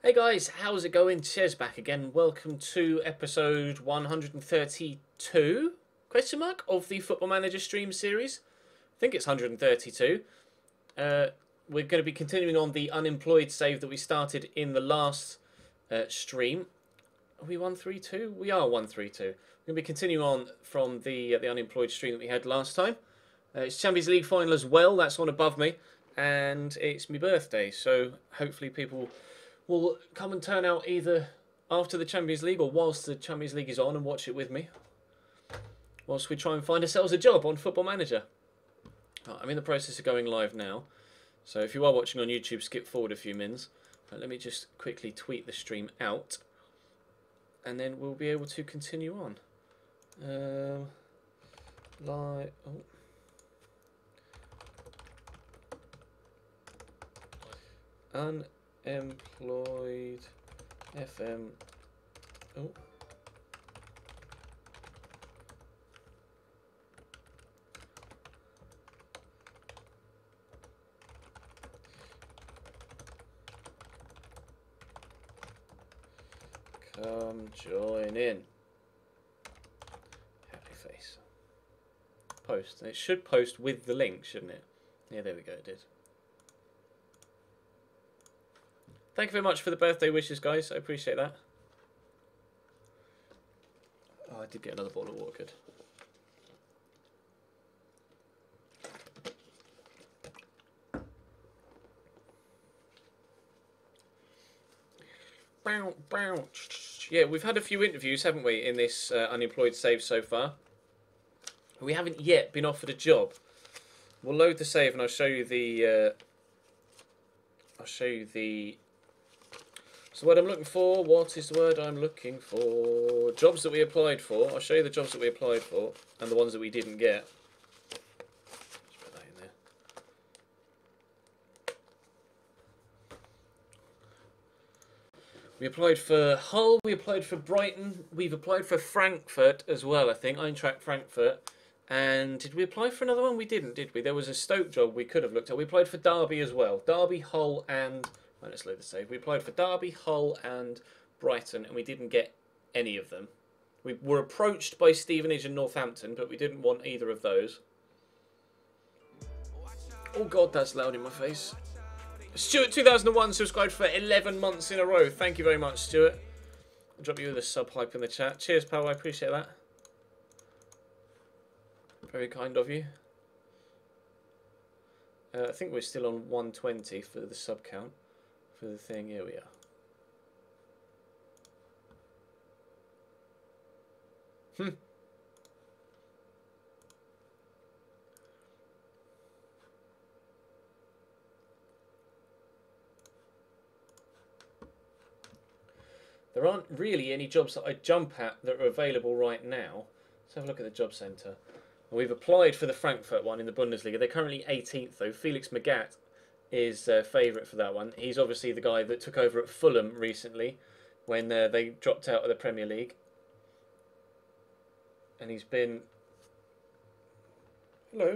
Hey guys, how's it going? Ches back again. Welcome to episode 132 question mark of the Football Manager stream series. I think it's 132. We're going to be continuing on the unemployed save that we started in the last stream. Are we 132? We are 132. We're going to be continuing on from the unemployed stream that we had last time. It's Champions League final as well. That's on above me, and it's my birthday. So hopefully people will come and turn out either after the Champions League or whilst the Champions League is on and watch it with me, whilst we try and find ourselves a job on Football Manager. I'm in the process of going live now, so if you are watching on YouTube, skip forward a few mins. Let me just quickly tweet the stream out, and then we'll be able to continue on. Unemployed FM. Oh. Come join in. Happy face. Post. It should post with the link, shouldn't it? Yeah, there we go, it did. Thank you very much for the birthday wishes, guys. I appreciate that. Oh, I did get another bottle of water. Good. Bow, bow. Yeah, we've had a few interviews, haven't we, in this unemployed save so far. We haven't yet been offered a job. We'll load the save and I'll show you the... So what I'm looking for, what is the word I'm looking for? Jobs that we applied for. I'll show you the jobs that we applied for and the ones that we didn't get. Just put that in there. We applied for Hull, we applied for Brighton, we've applied for Frankfurt as well, I think. Eintracht Frankfurt. And did we apply for another one? We didn't, did we? There was a Stoke job we could have looked at. We applied for Derby as well. Derby, Hull and... Right, let's load the save. We applied for Derby, Hull and Brighton, and we didn't get any of them. We were approached by Stevenage and Northampton, but we didn't want either of those. Oh god, that's loud in my face. Stuart2001 subscribed for 11 months in a row. Thank you very much, Stuart. I'll drop you with a sub hype in the chat. Cheers, pal. I appreciate that. Very kind of you. I think we're still on 120 for the sub count. For the thing, here we are. There aren't really any jobs that I jump at that are available right now. Let's have a look at the job centre. We've applied for the Frankfurt one in the Bundesliga. They're currently 18th though. Felix Magath is favourite for that one. He's obviously the guy that took over at Fulham recently when they dropped out of the Premier League. And he's been... Hello.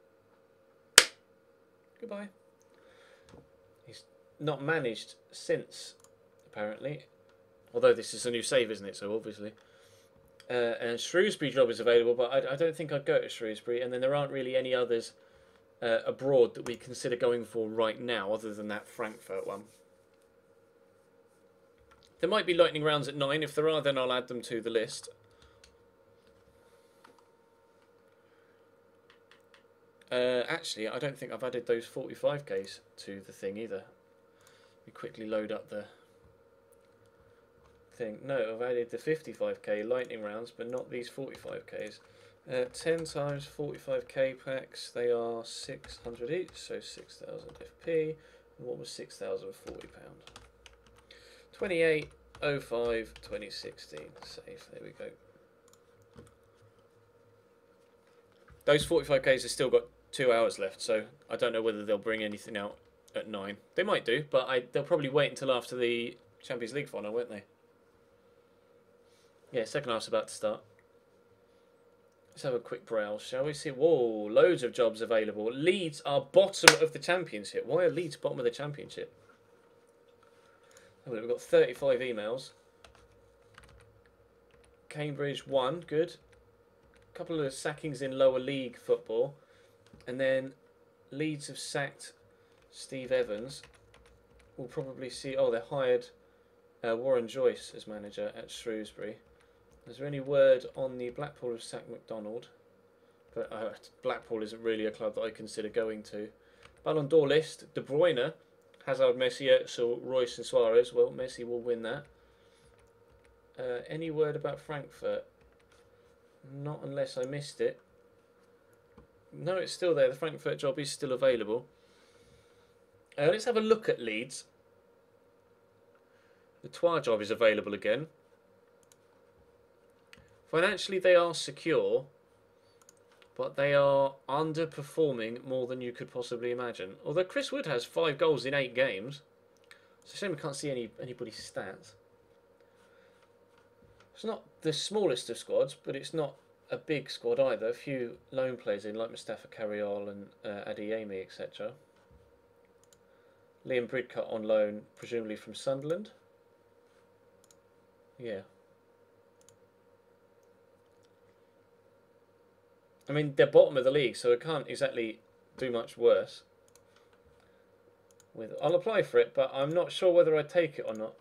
Goodbye. He's not managed since, apparently. Although this is a new save, isn't it? So obviously. And Shrewsbury job is available, but I don't think I'd go to Shrewsbury. And then there aren't really any others abroad that we consider going for right now, other than that Frankfurt one. There might be lightning rounds at 9. If there are, then I'll add them to the list. Actually, I don't think I've added those 45Ks to the thing either. We quickly load up the thing. No, I've added the 55k lightning rounds, but not these 45Ks. 10 times 45k packs, they are 600 each, so 6,000 FP. And what was 6,040 pound? 28.05 2016. Safe. There we go. Those 45Ks have still got 2 hours left, so I don't know whether they'll bring anything out at 9. They might do, but they'll probably wait until after the Champions League final, won't they? Yeah, second half's about to start. Let's have a quick browse, shall we? See, whoa, loads of jobs available. Leeds are bottom of the championship. Why are Leeds bottom of the championship? Oh, we've got 35 emails. Cambridge 1, good. A couple of sackings in lower league football. And then Leeds have sacked Steve Evans. We'll probably see... Oh, they hired Warren Joyce as manager at Shrewsbury. Is there any word on the Blackpool have sacked McDonald? But Blackpool isn't really a club that I consider going to. Ballon d'Or list. De Bruyne, Hazard, Messi, Özil, Royce and Suarez. Well, Messi will win that. Any word about Frankfurt? Not unless I missed it. No, it's still there. The Frankfurt job is still available. Let's have a look at Leeds. The Troyes job is available again. Financially, they are secure, but they are underperforming more than you could possibly imagine. Although Chris Wood has 5 goals in 8 games. It's a shame we can't see anybody's stats. It's not the smallest of squads, but it's not a big squad either. A few loan players in, like Mustafa Carriol and Adeyemi, etc. Liam Bridcut on loan, presumably from Sunderland. Yeah. I mean, they're bottom of the league, so it can't exactly do much worse. I'll apply for it, but I'm not sure whether I'd take it or not.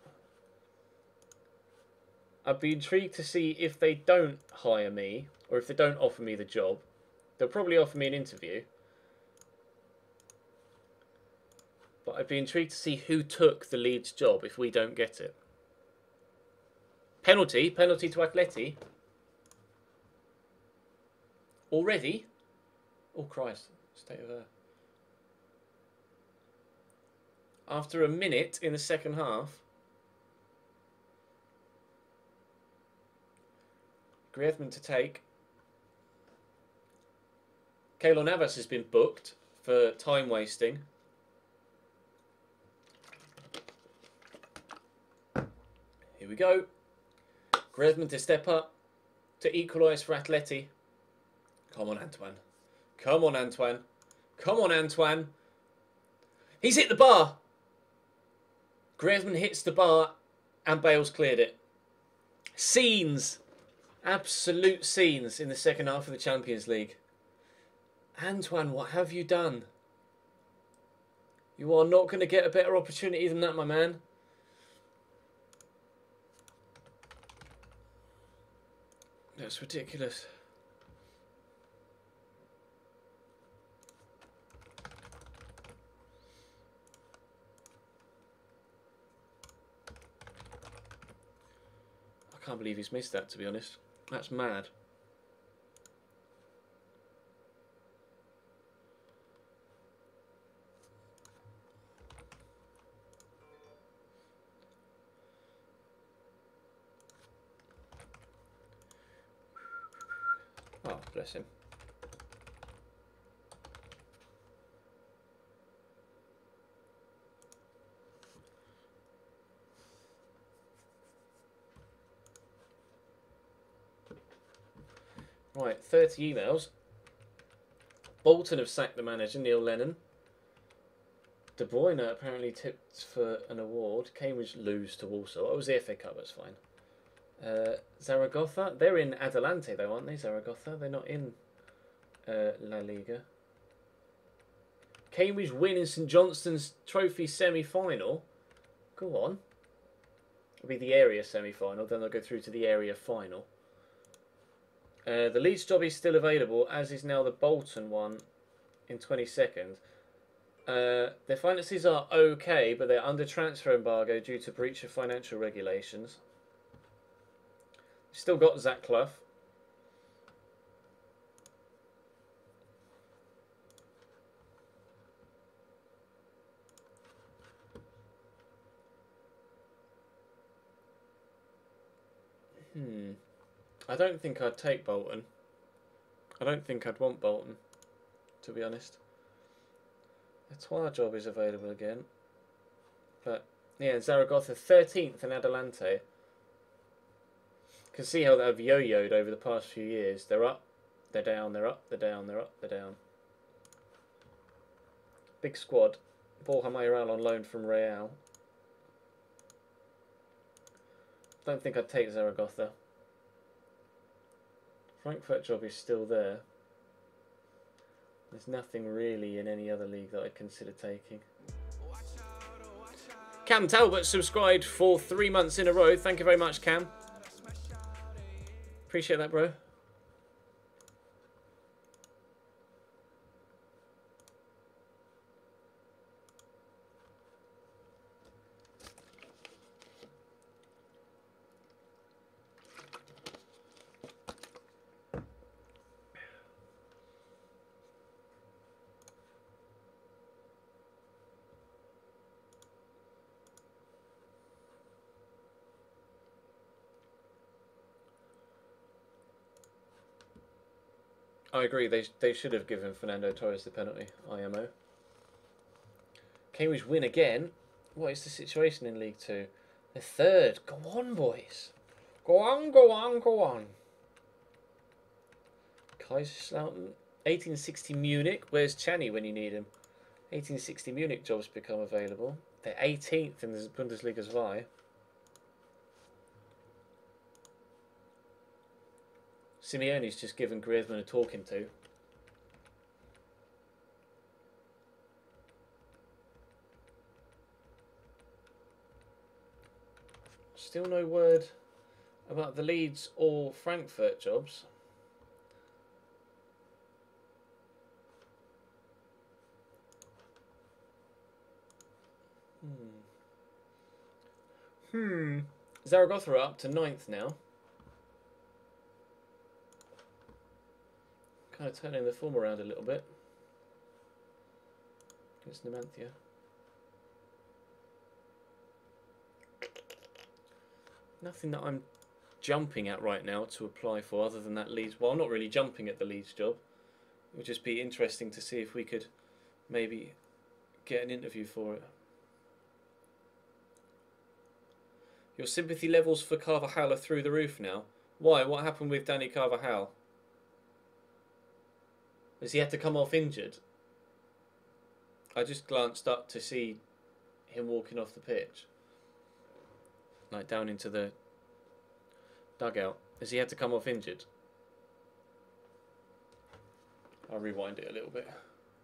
I'd be intrigued to see if they don't hire me, or if they don't offer me the job. They'll probably offer me an interview. But I'd be intrigued to see who took the Leeds job if we don't get it. Penalty to Atleti. Already? Oh Christ, state of after a minute in the second half. Griezmann to take. Keylor Navas has been booked for time wasting. Here we go. Griezmann to step up to equalise for Atleti. Come on, Antoine. Come on, Antoine. Come on, Antoine. He's hit the bar. Griezmann hits the bar and Bale's cleared it. Scenes. Absolute scenes in the second half of the Champions League. Antoine, what have you done? You are not going to get a better opportunity than that, my man. That's ridiculous. I can't believe he's missed that, to be honest. That's mad. Oh, bless him. Right, 30 emails. Bolton have sacked the manager, Neil Lennon. De Bruyne apparently tipped for an award. Cambridge lose to Walsall. It was the FA Cup, that's fine. Zaragoza, they're in Adelante though, aren't they? Zaragoza, they're not in La Liga. Cambridge win in St Johnstone's Trophy semi-final. Go on. It'll be the area semi-final, then they'll go through to the area final. The Leeds job is still available, as is now the Bolton one in 22nd. Their finances are okay, but they're under transfer embargo due to breach of financial regulations. Still got Zach Clough. I don't think I'd take Bolton. I don't think I'd want Bolton, to be honest. The Troyes job is available again. But, yeah, Zaragoza 13th in Adelante. You can see how they've yo-yoed over the past few years. They're up, they're down, they're up, they're down, they're up, they're down. Big squad. Borja Mayoral on loan from Real. Don't think I'd take Zaragoza. Frankfurt job is still there. There's nothing really in any other league that I'd consider taking. Cam Talbot subscribed for 3 months in a row. Thank you very much, Cam. Appreciate that, bro. I agree. They should have given Fernando Torres the penalty. IMO. Cambridge win again. What is the situation in League Two? The third. Go on, boys. Go on, go on, go on. Kaiserslautern. 1860 Munich. Where's Channy when you need him? 1860 Munich jobs become available. They're 18th in the Bundesliga as well. Simeone's just given Griezmann a talking to. Still no word about the Leeds or Frankfurt jobs. Zaragoza are up to 9th now. Kind of turning the form around a little bit. Against Numancia. Nothing that I'm jumping at right now to apply for other than that Leeds. Well, I'm not really jumping at the Leeds job. It would just be interesting to see if we could maybe get an interview for it. Your sympathy levels for Carvajal are through the roof now. Why? What happened with Danny Carvajal? Has he had to come off injured? I just glanced up to see him walking off the pitch. Like down into the dugout. Has he had to come off injured? I'll rewind it a little bit.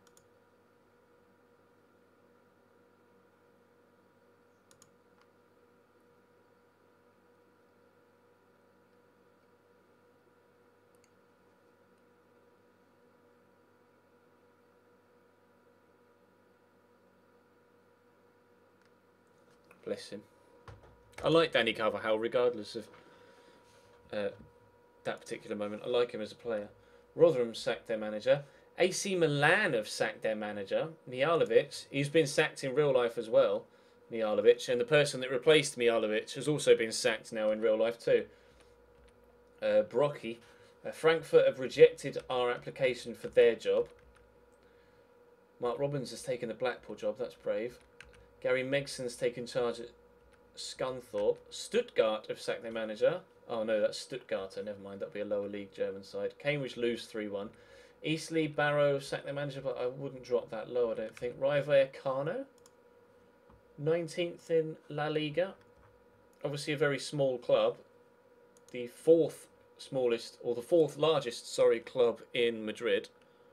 Bless him. I like Danny Carvajal regardless of that particular moment. I like him as a player. Rotherham sacked their manager. AC Milan have sacked their manager. Mihalovic, he's been sacked in real life as well. Mihalovic, and the person that replaced Mihalovic has also been sacked now in real life too. Brockie. Frankfurt have rejected our application for their job. Mark Robbins has taken the Blackpool job. That's brave. Gary Megson's taken charge at Scunthorpe. Stuttgart have sacked their manager. Oh no, that's Stuttgarter. Never mind, that'll be a lower league German side. Cambridge lose 3-1. Eastleigh Barrow have sacked their manager, but I wouldn't drop that low, I don't think. Rayo Vallecano, 19th in La Liga. Obviously a very small club. The fourth smallest, or the fourth largest, sorry, club in Madrid.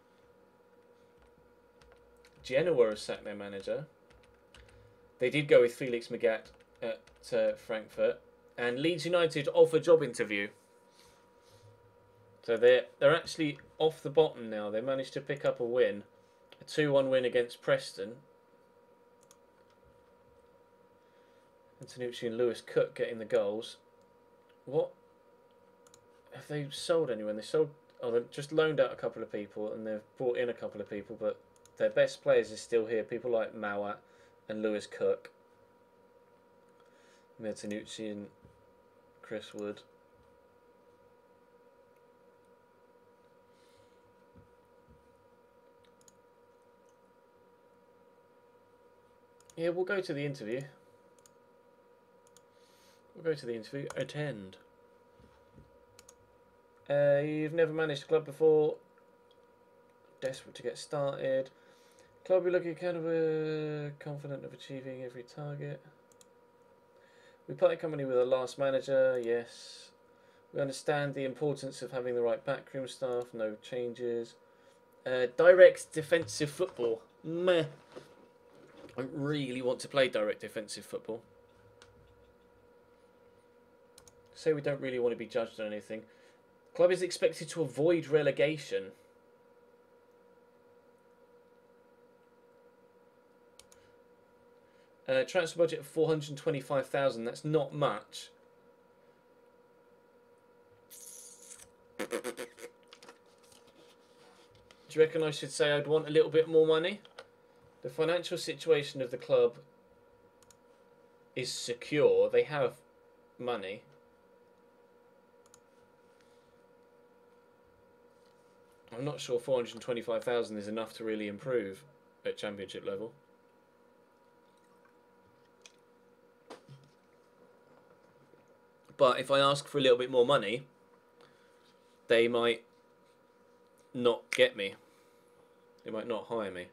Genoa have sacked their manager. They did go with Felix Magath at Frankfurt. And Leeds United off a job interview. So they're actually off the bottom now. They managed to pick up a win. A 2-1 win against Preston. Antonucci and Lewis Cook getting the goals. What? Have they sold anyone? They sold... Oh, they've just loaned out a couple of people and they've brought in a couple of people. But their best players are still here. People like Mawat and Lewis Cook. Antonucci and Chris Wood. Yeah, we'll go to the interview. We'll go to the interview. Attend. You've never managed a club before. Desperate to get started. Club you're looking kind of confident of achieving every target. We parted company with our last manager, yes. We understand the importance of having the right backroom staff, no changes. Direct defensive football. Meh. I really want to play direct defensive football. Say we don't really want to be judged on anything. Club is expected to avoid relegation. Transfer budget of 425,000. That's not much. Do you reckon I should say I'd want a little bit more money? The financial situation of the club is secure. They have money. I'm not sure 425,000 is enough to really improve at Championship level. But if I ask for a little bit more money, they might not get me. They might not hire me.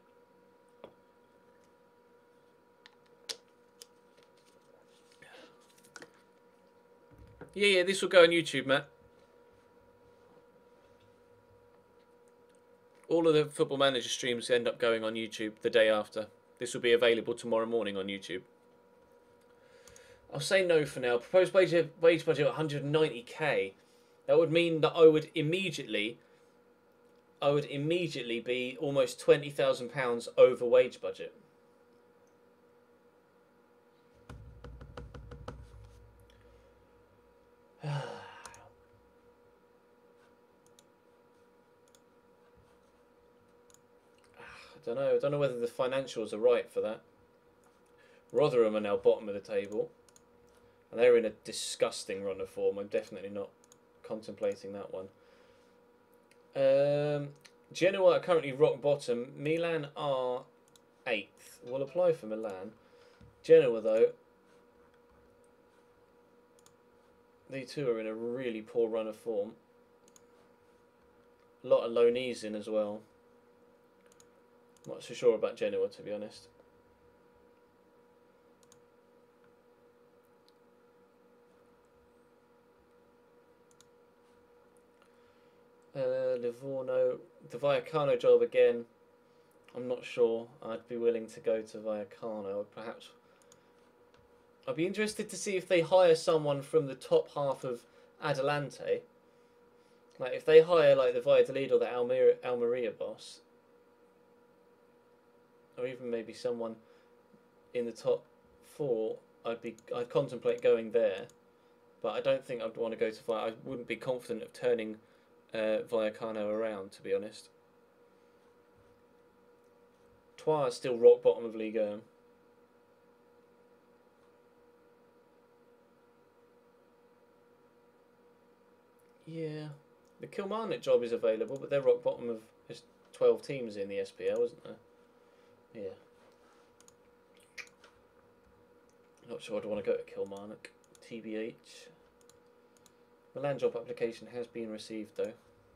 Yeah, this will go on YouTube, Matt. All of the Football Manager streams end up going on YouTube the day after. This will be available tomorrow morning on YouTube. I'll say no for now. Proposed wage budget of 190k. That would mean that I would immediately be almost £20,000 over wage budget. I don't know whether the financials are right for that. Rotherham are now bottom of the table. And they're in a disgusting run of form. I'm definitely not contemplating that one. Genoa are currently rock bottom. Milan are 8th. We'll apply for Milan. Genoa, though, they too are in a really poor run of form. A lot of loanees in as well. Not so sure about Genoa, to be honest. Livorno, the Vallecano job again. I'm not sure. I'd be willing to go to Vallecano. Perhaps I'd be interested to see if they hire someone from the top half of Adelante. Like if they hire like the Valladolid or the Almeria boss, or even maybe someone in the top 4, I'd contemplate going there. But I don't think I'd want to go to I wouldn't be confident of turning Vallecano around, to be honest. Troyes is still rock bottom of Ligue 1. Yeah, the Kilmarnock job is available, but they're rock bottom of just 12 teams in the SPL, isn't there? Yeah. Not sure I'd want to go to Kilmarnock. TBH. Milan job application has been received, though.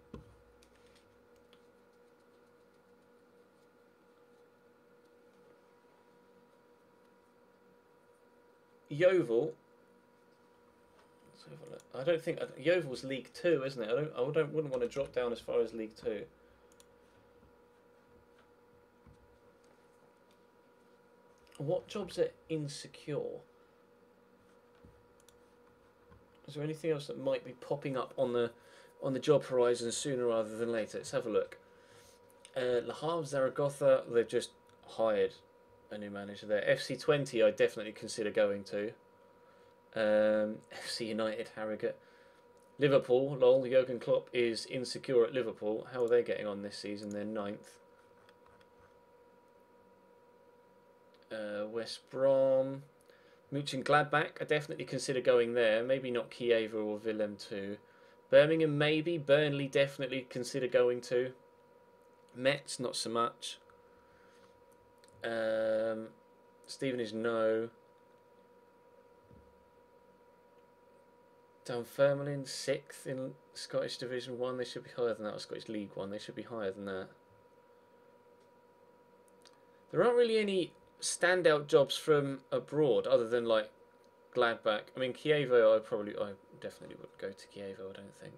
Yeovil. Let's have a look. I don't think Yeovil's League 2, isn't it? I wouldn't want to drop down as far as League 2. What jobs are insecure? Is there anything else that might be popping up on the job horizon sooner rather than later? Let's have a look. Le Havre, Zaragoza, they've just hired a new manager there. FC20, I definitely consider going to. FC United, Harrogate. Liverpool, lol, Jurgen Klopp is insecure at Liverpool. How are they getting on this season? They're 9th. West Brom. Mönchengladbach, I definitely consider going there. Maybe not Kiev or Willem 2. Birmingham, maybe. Burnley, definitely consider going to. Metz, not so much. Stevenage, no. Dunfermline, 6th in Scottish Division 1. They should be higher than that. Or Scottish League 1. They should be higher than that. There aren't really any standout jobs from abroad other than like Gladbach. I mean, Kievo, I definitely wouldn't go to Kievo, I don't think.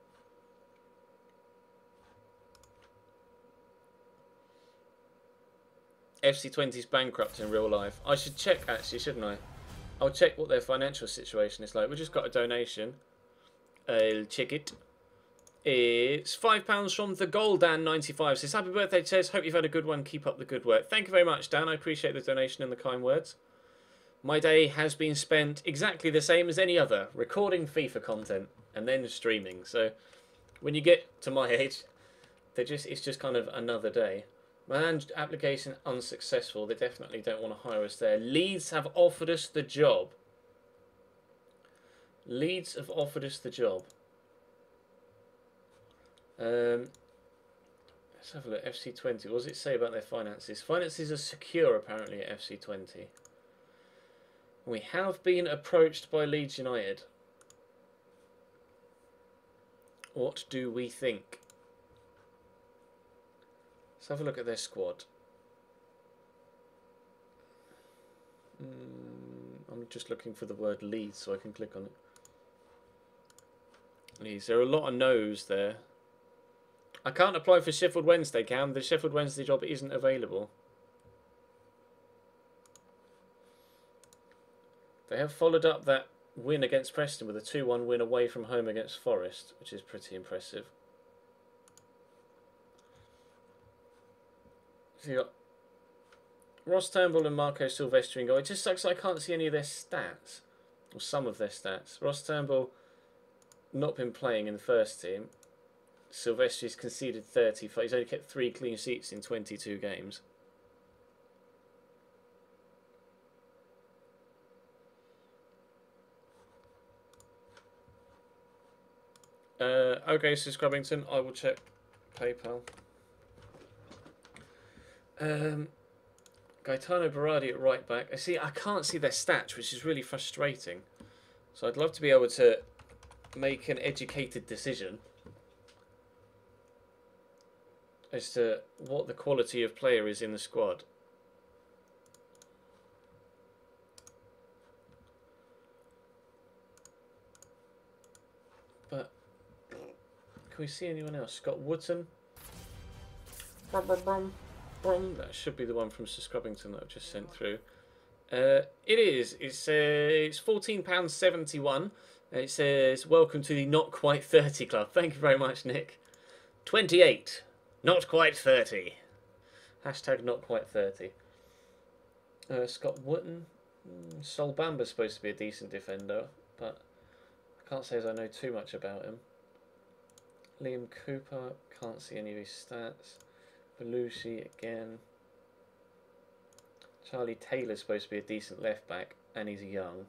FC20's bankrupt in real life. I should check, actually, shouldn't I? I'll check what their financial situation is like. We just got a donation. I'll check it. It's £5 from the Goldan95. Says, happy birthday, Ches. Hope you've had a good one. Keep up the good work. Thank you very much, Dan. I appreciate the donation and the kind words. My day has been spent exactly the same as any other, recording FIFA content and then streaming. So when you get to my age, it's just kind of another day. My application unsuccessful. They definitely don't want to hire us there. Leeds have offered us the job. Leeds have offered us the job. Let's have a look. FC20. What does it say about their finances? Finances are secure apparently at FC20. We have been approached by Leeds United. What do we think? Let's have a look at their squad. I'm just looking for the word Leeds so I can click on it. Leeds. There are a lot of no's there. I can't apply for Sheffield Wednesday, Cam. The Sheffield Wednesday job isn't available. They have followed up that win against Preston with a 2-1 win away from home against Forest, which is pretty impressive. So you got Ross Turnbull and Marco Silvestri in goal. It just sucks I can't see any of their stats, or some of their stats. Ross Turnbull not been playing in the first team. Silvestri's conceded 30. He's only kept 3 clean sheets in 22 games. Okay, so Scrubbington, I will check PayPal. Gaetano Berardi at right back. I can't see their stats, which is really frustrating. So I'd love to be able to make an educated decision as to what the quality of player is in the squad. But can we see anyone else? Scott Wootton. That should be the one from Sir Scrubbington that I've just sent through. It is. It's £14.71. It says, welcome to the Not Quite 30 Club. Thank you very much, Nick. 28. Not quite 30. Hashtag not quite 30. Scott Wootton. Sol Bamba's supposed to be a decent defender, but I can't say as I know too much about him. Liam Cooper. Can't see any of his stats. Belushi again. Charlie Taylor's supposed to be a decent left back, and he's young.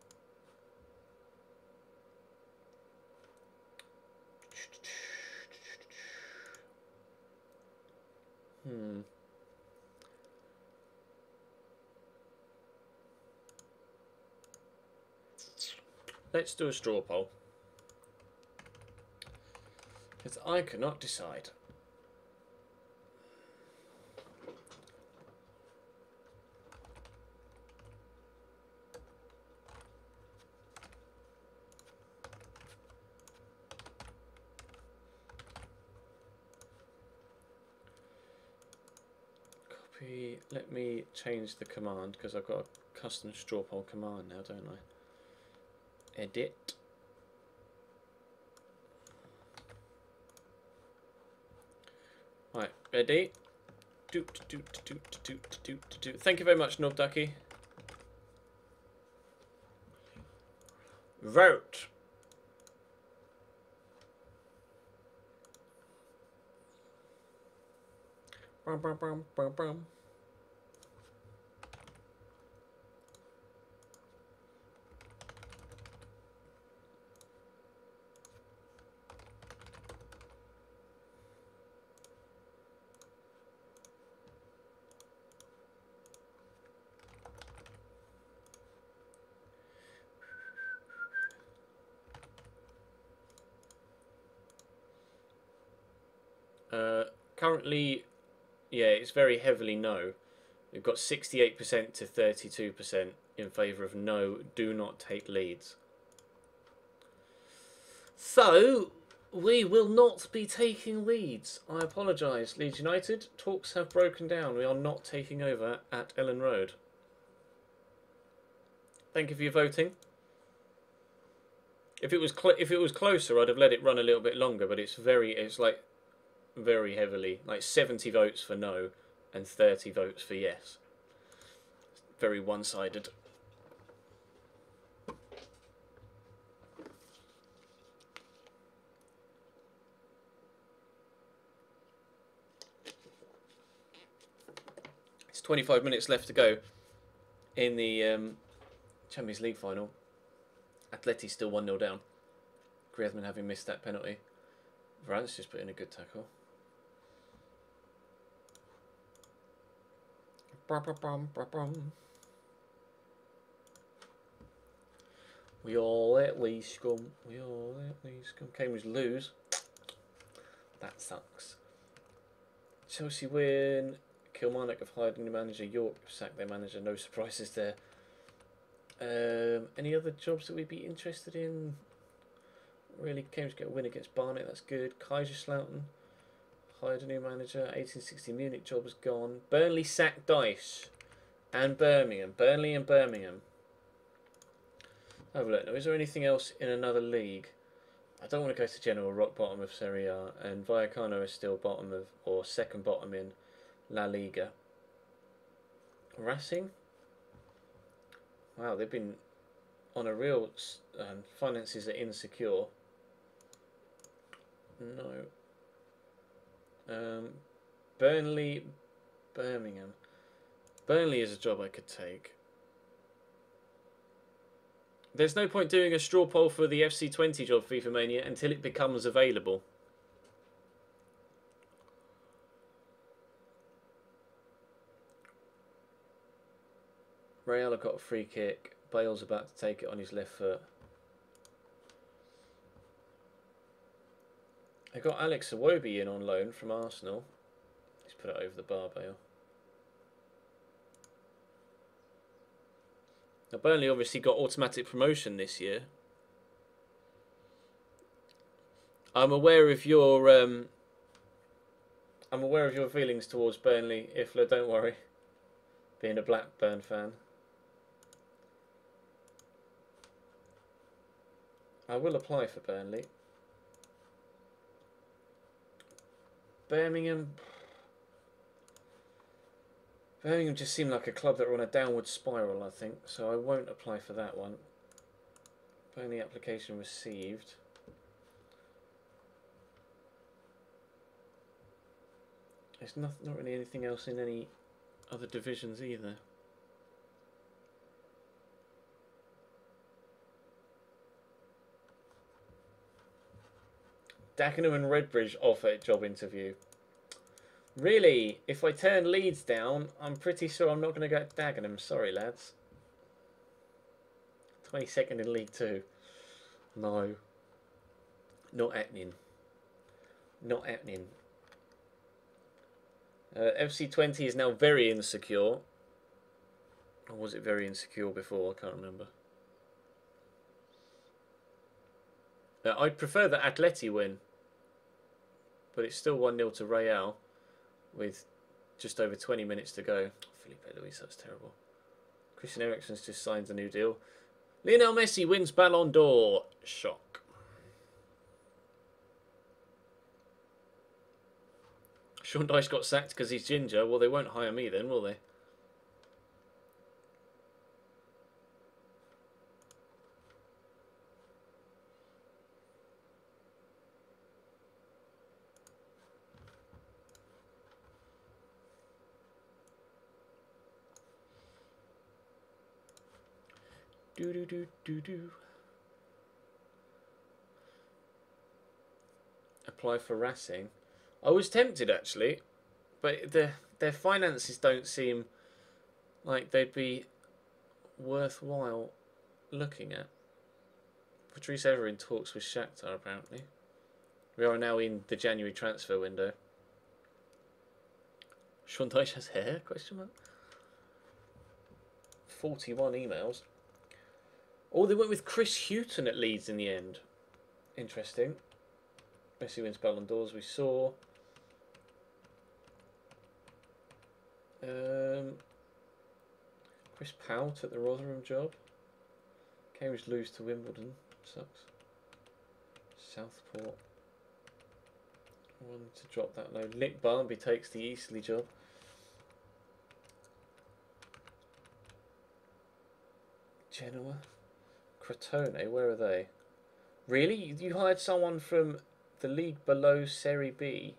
Let's do a straw poll, because I cannot decide. Let me change the command because I've got a custom straw poll command now, don't I? Edit. Right, ready? Thank you very much, Nob Ducky. Vote. Bum, bum, bum, bum, bum. Currently, yeah, it's very heavily no. We've got 68% to 32% in favour of no, do not take Leeds. So, we will not be taking Leeds. I apologise. Leeds United, talks have broken down. We are not taking over at Ellen Road. Thank you for your voting. If it was closer, I'd have let it run a little bit longer, but it's like very heavily, like 70 votes for no and 30 votes for yes. Very one-sided. It's 25 minutes left to go in the Champions League final. Atleti's still 1-0 down. Griezmann having missed that penalty. Varane's just put in a good tackle. We all at least scum. We all at least scum. Cambridge lose. That sucks. Chelsea win. Kilmarnock have hired a new manager. York have sacked their manager. No surprises there. Any other jobs that we'd be interested in? Really, Cambridge get a win against Barnet. That's good. Kaiserslautern hired a new manager. 1860 Munich job is gone. Burnley sacked Dice. And Birmingham. Burnley and Birmingham. Have a look now. Is there anything else in another league? I don't want to go to general rock bottom of Serie A. And Vallecano is still bottom of, or second bottom in La Liga. Racing? Wow, they've been on a real... finances are insecure. No. Burnley, Birmingham. Burnley is a job I could take. There's no point doing a straw poll for the FC20 job, FIFA Mania, until it becomes available. Real have got a free kick. Bale's about to take it on his left foot. They got Alex Iwobi in on loan from Arsenal. He's put it over the bar, Bale. Now Burnley obviously got automatic promotion this year. I'm aware of your feelings towards Burnley, Ifla, don't worry. Being a Blackburn fan. I will apply for Burnley. Birmingham just seemed like a club that were on a downward spiral, I think, so I won't apply for that one. Burnley application received. There's not really anything else in any other divisions either. Dagenham and Redbridge offer job interview. Really, if I turn Leeds down, I'm pretty sure I'm not going to go to Dagenham. Sorry, lads. 22nd in League 2. No. Not happening. Not happening. FC20 is now very insecure. Or was it very insecure before? I can't remember. I'd prefer that Atleti win. But it's still 1-0 to Real with just over 20 minutes to go. Felipe Luis, that's terrible. Christian Eriksen's just signed a new deal. Lionel Messi wins Ballon d'Or. Shock. Sean Dyche got sacked because he's ginger. Well, they won't hire me then, will they? Do. Apply for Racing. I was tempted actually, but their finances don't seem like they'd be worthwhile looking at. Patrice Evra in talks with Shakhtar apparently. We are now in the January transfer window. Sean Dyche has hair? Question mark. 41 emails. Oh, they went with Chris Hughton at Leeds in the end. Interesting. Messi wins Ballon d'Ors, we saw. Chris Powell took the Rotherham job. Cambridge lose to Wimbledon. Sucks. Southport. I wanted to drop that low. Nick Barnby takes the Eastleigh job. Genoa. Crotone, where are they? Really? You hired someone from the league below Serie B?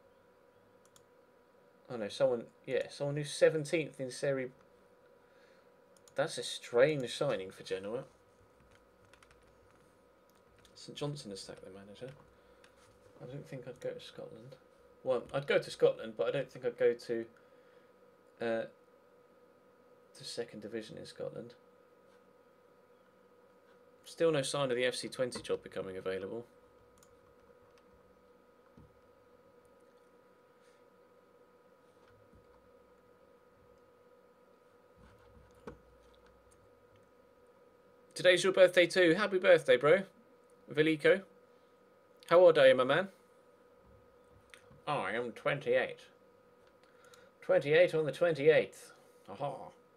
Oh no, someone who's 17th in Serie. That's a strange signing for Genoa. St Johnson has sacked their manager. I don't think I'd go to Scotland. Well, I'd go to Scotland, but I don't think I'd go to second division in Scotland. Still no sign of the FC20 job becoming available. Today's your birthday too. Happy birthday, bro. Velico. How old are you, my man? I am 28. 28 on the 28th. Aha.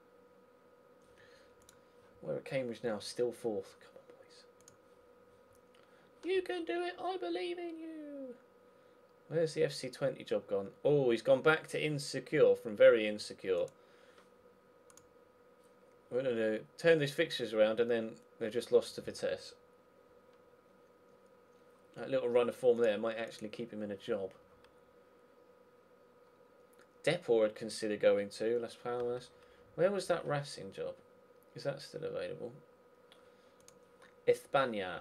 We're at Cambridge now, still fourth. Come on, boys. You can do it. I believe in you. Where's the FC20 job gone? Oh, he's gone back to insecure from very insecure. We're going to turn these fixtures around and then they've just lost to Vitesse. That little run of form there might actually keep him in a job. Depor I'd consider going to. Las Palmas. Where was that Racing job? Is that still available? España.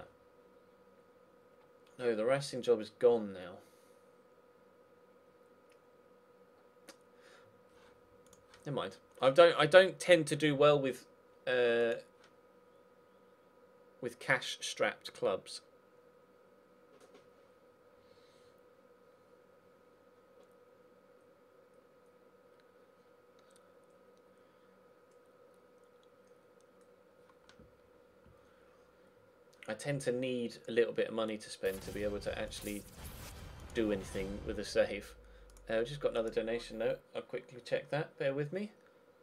No, the Racing job is gone now. Never mind. I don't tend to do well with cash-strapped clubs. I tend to need a little bit of money to spend to be able to actually do anything with a save. I've just got another donation note. I'll quickly check that. Bear with me.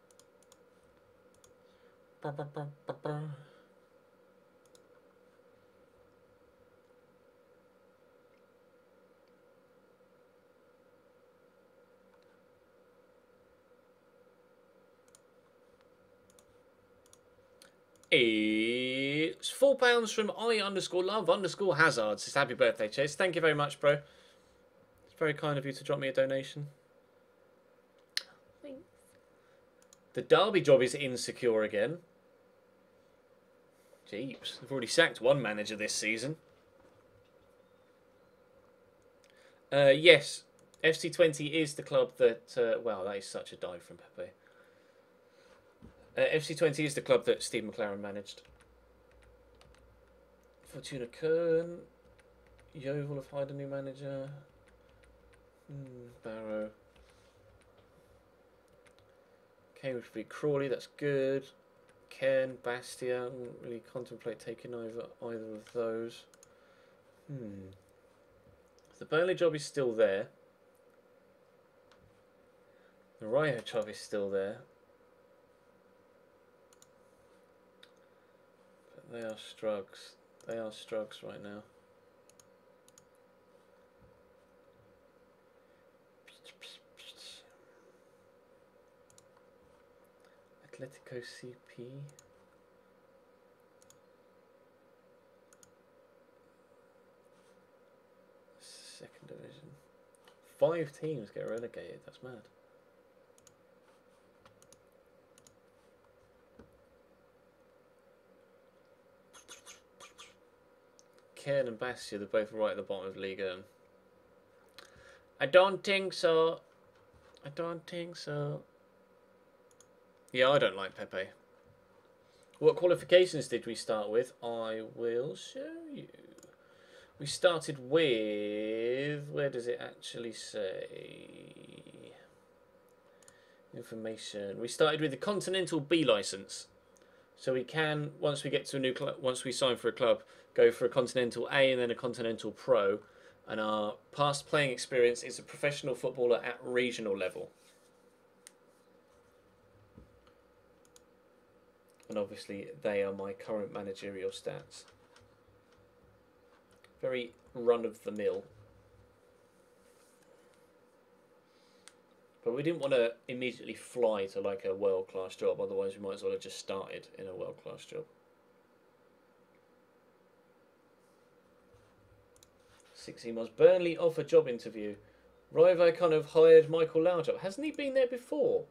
It's £4 from I_love_hazard. It's happy birthday, Chase. Thank you very much, bro. It's very kind of you to drop me a donation. Thanks. The Derby job is insecure again. Jeeps, they've already sacked one manager this season. Yes, FC20 is the club that... wow, that is such a dive from Pepe. FC20 is the club that Steve McLaren managed. Fortuna Kern. Yeovil have hired a new manager. Barrow. Cambridge beat Crawley, that's good. Cairn, Bastia, wouldn't really contemplate taking over either of those. The Burnley job is still there. The Rio job is still there. But they are strugs. They are strugs right now. Atletico CP. Second division. 5 teams get relegated. That's mad. Cairn and Bastia, they're both right at the bottom of the league. I don't think so. I don't think so. Yeah, I don't like Pepe. What qualifications did we start with? I will show you. We started with... where does it actually say? Information. We started with the Continental B licence. So we can, once we get to a new club, once we sign for a club, go for a Continental A and then a Continental Pro. And our past playing experience is a professional footballer at regional level. And obviously they are my current managerial stats. Very run-of-the-mill. But we didn't want to immediately fly to like a world-class job, otherwise we might as well have just started in a world-class job. 6 emails. Burnley offer job interview. Rivo kind of hired Michael Laudrup. Hasn't he been there before?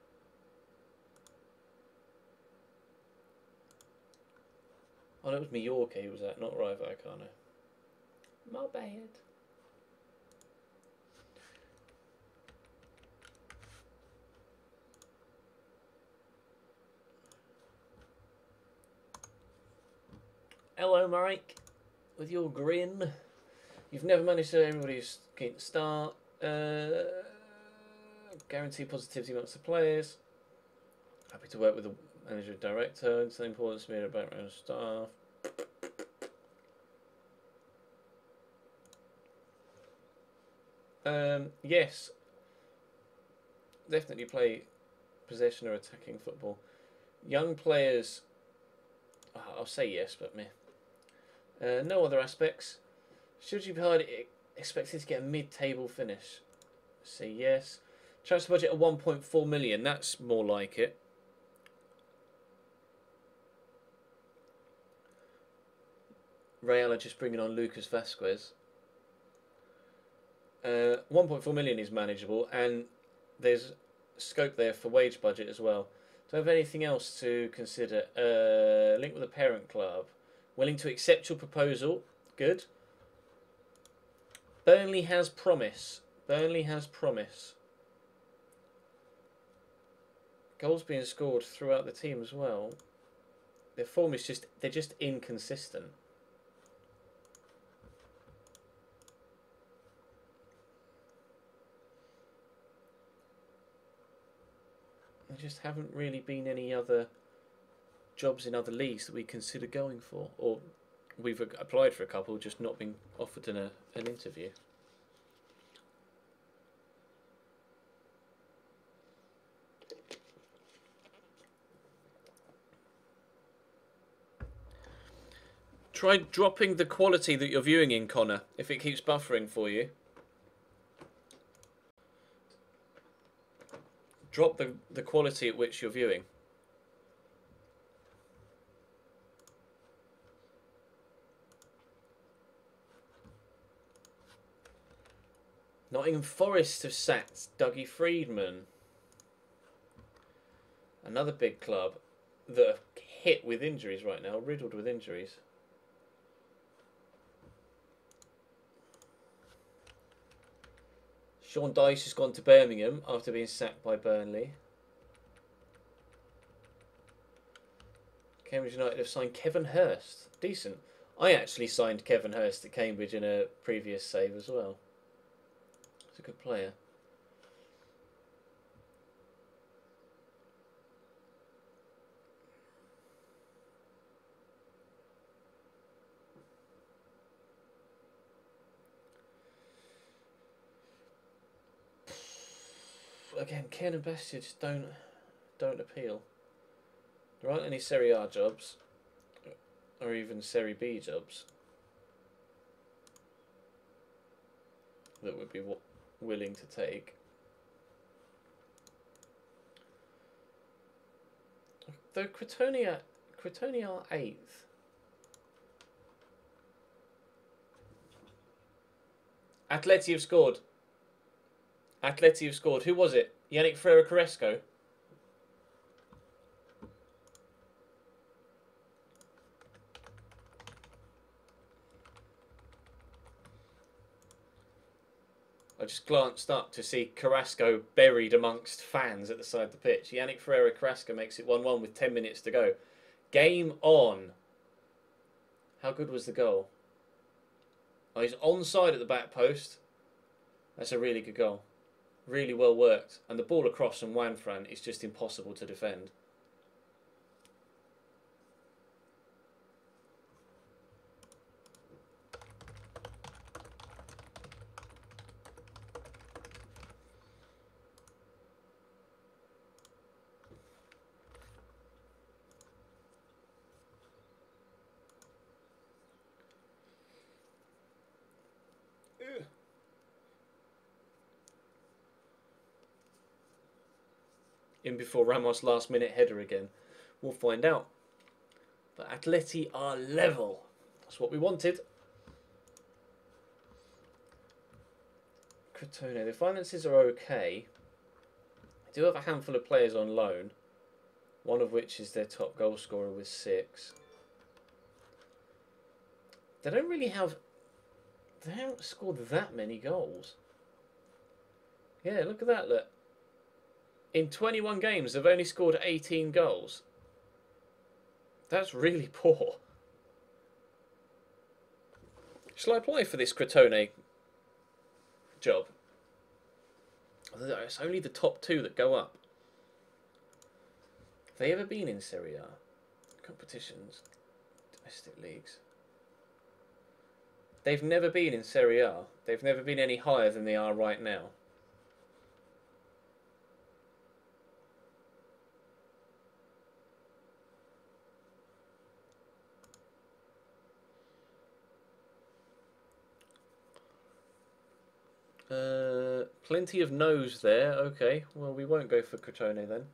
Oh, no, it was Mallorca he was at, not Rivo Kano. My bad. Hello, Mike. With your grin. You've never managed to everybody's keen to start. Guarantee positivity amongst the players. Happy to work with the manager and director. It's an important to me about background staff. Yes. Definitely play possession or attacking football. Young players, I'll say yes, but meh. No other aspects. Should you be hired, expected to get a mid-table finish? Say yes. Transfer budget of 1.4 million. That's more like it. Real are just bringing on Lucas Vasquez. 1.4 million is manageable, and there's scope there for wage budget as well. Do I have anything else to consider? Link with a parent club. Willing to accept your proposal. Good. Burnley has promise. Burnley has promise. Goals being scored throughout the team as well. Their form is just, they're just inconsistent. There just haven't really been any other jobs in other leagues that we consider going for, or we've applied for a couple, just not been offered an interview. Try dropping the quality that you're viewing in, Connor, if it keeps buffering for you. Drop the quality at which you're viewing. Nottingham Forest have sacked Dougie Freedman. Another big club that are hit with injuries right now, riddled with injuries. Sean Dyche has gone to Birmingham after being sacked by Burnley. Cambridge United have signed Kevin Hurst. Decent. I actually signed Kevin Hurst at Cambridge in a previous save as well. He's a good player. Again, Ken and Bastia just don't appeal. There aren't any Serie A jobs, or even Serie B jobs, that would be willing to take. Though Crotone are 8th. Atleti have scored. Atleti have scored. Who was it? Yannick Ferreira Carrasco. I just glanced up to see Carrasco buried amongst fans at the side of the pitch. Yannick Ferreira Carrasco makes it 1-1 with 10 minutes to go. Game on. How good was the goal? Oh, he's onside at the back post. That's a really good goal. Really well worked. And the ball across from Juanfran is just impossible to defend. in before Ramos' last-minute header again. We'll find out. But Atleti are level. That's what we wanted. Crotone. The finances are okay. They do have a handful of players on loan. One of which is their top goal scorer with 6. They don't really have... They haven't scored that many goals. Yeah, look at that, look. In 21 games, they've only scored 18 goals. That's really poor. Shall I apply for this Crotone job? It's only the top 2 that go up. Have they ever been in Serie A? Competitions. Domestic leagues. They've never been in Serie A. They've never been any higher than they are right now. Plenty of no's there. Okay, well, we won't go for Crotone then.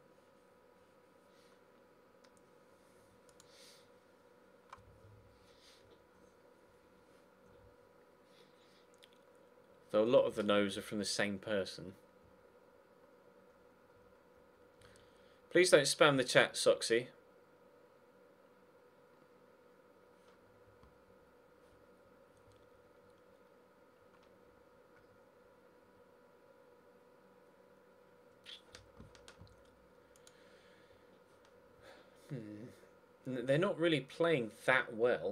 Though a lot of the no's are from the same person. Please don't spam the chat, Soxy. They're not really playing that well.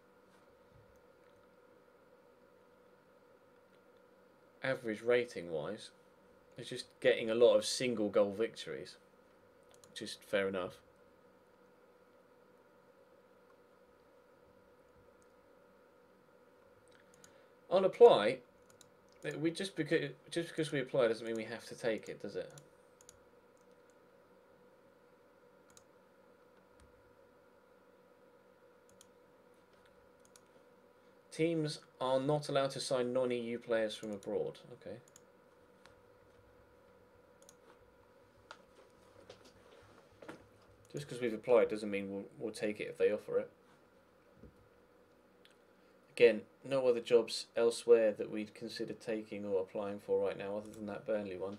Average rating wise. They're just getting a lot of single goal victories. Which is fair enough. I'll apply. We just because we apply doesn't mean we have to take it, does it? Teams are not allowed to sign non-EU players from abroad. Okay. Just because we've applied doesn't mean we'll take it if they offer it. Again, no other jobs elsewhere that we'd consider taking or applying for right now other than that Burnley one.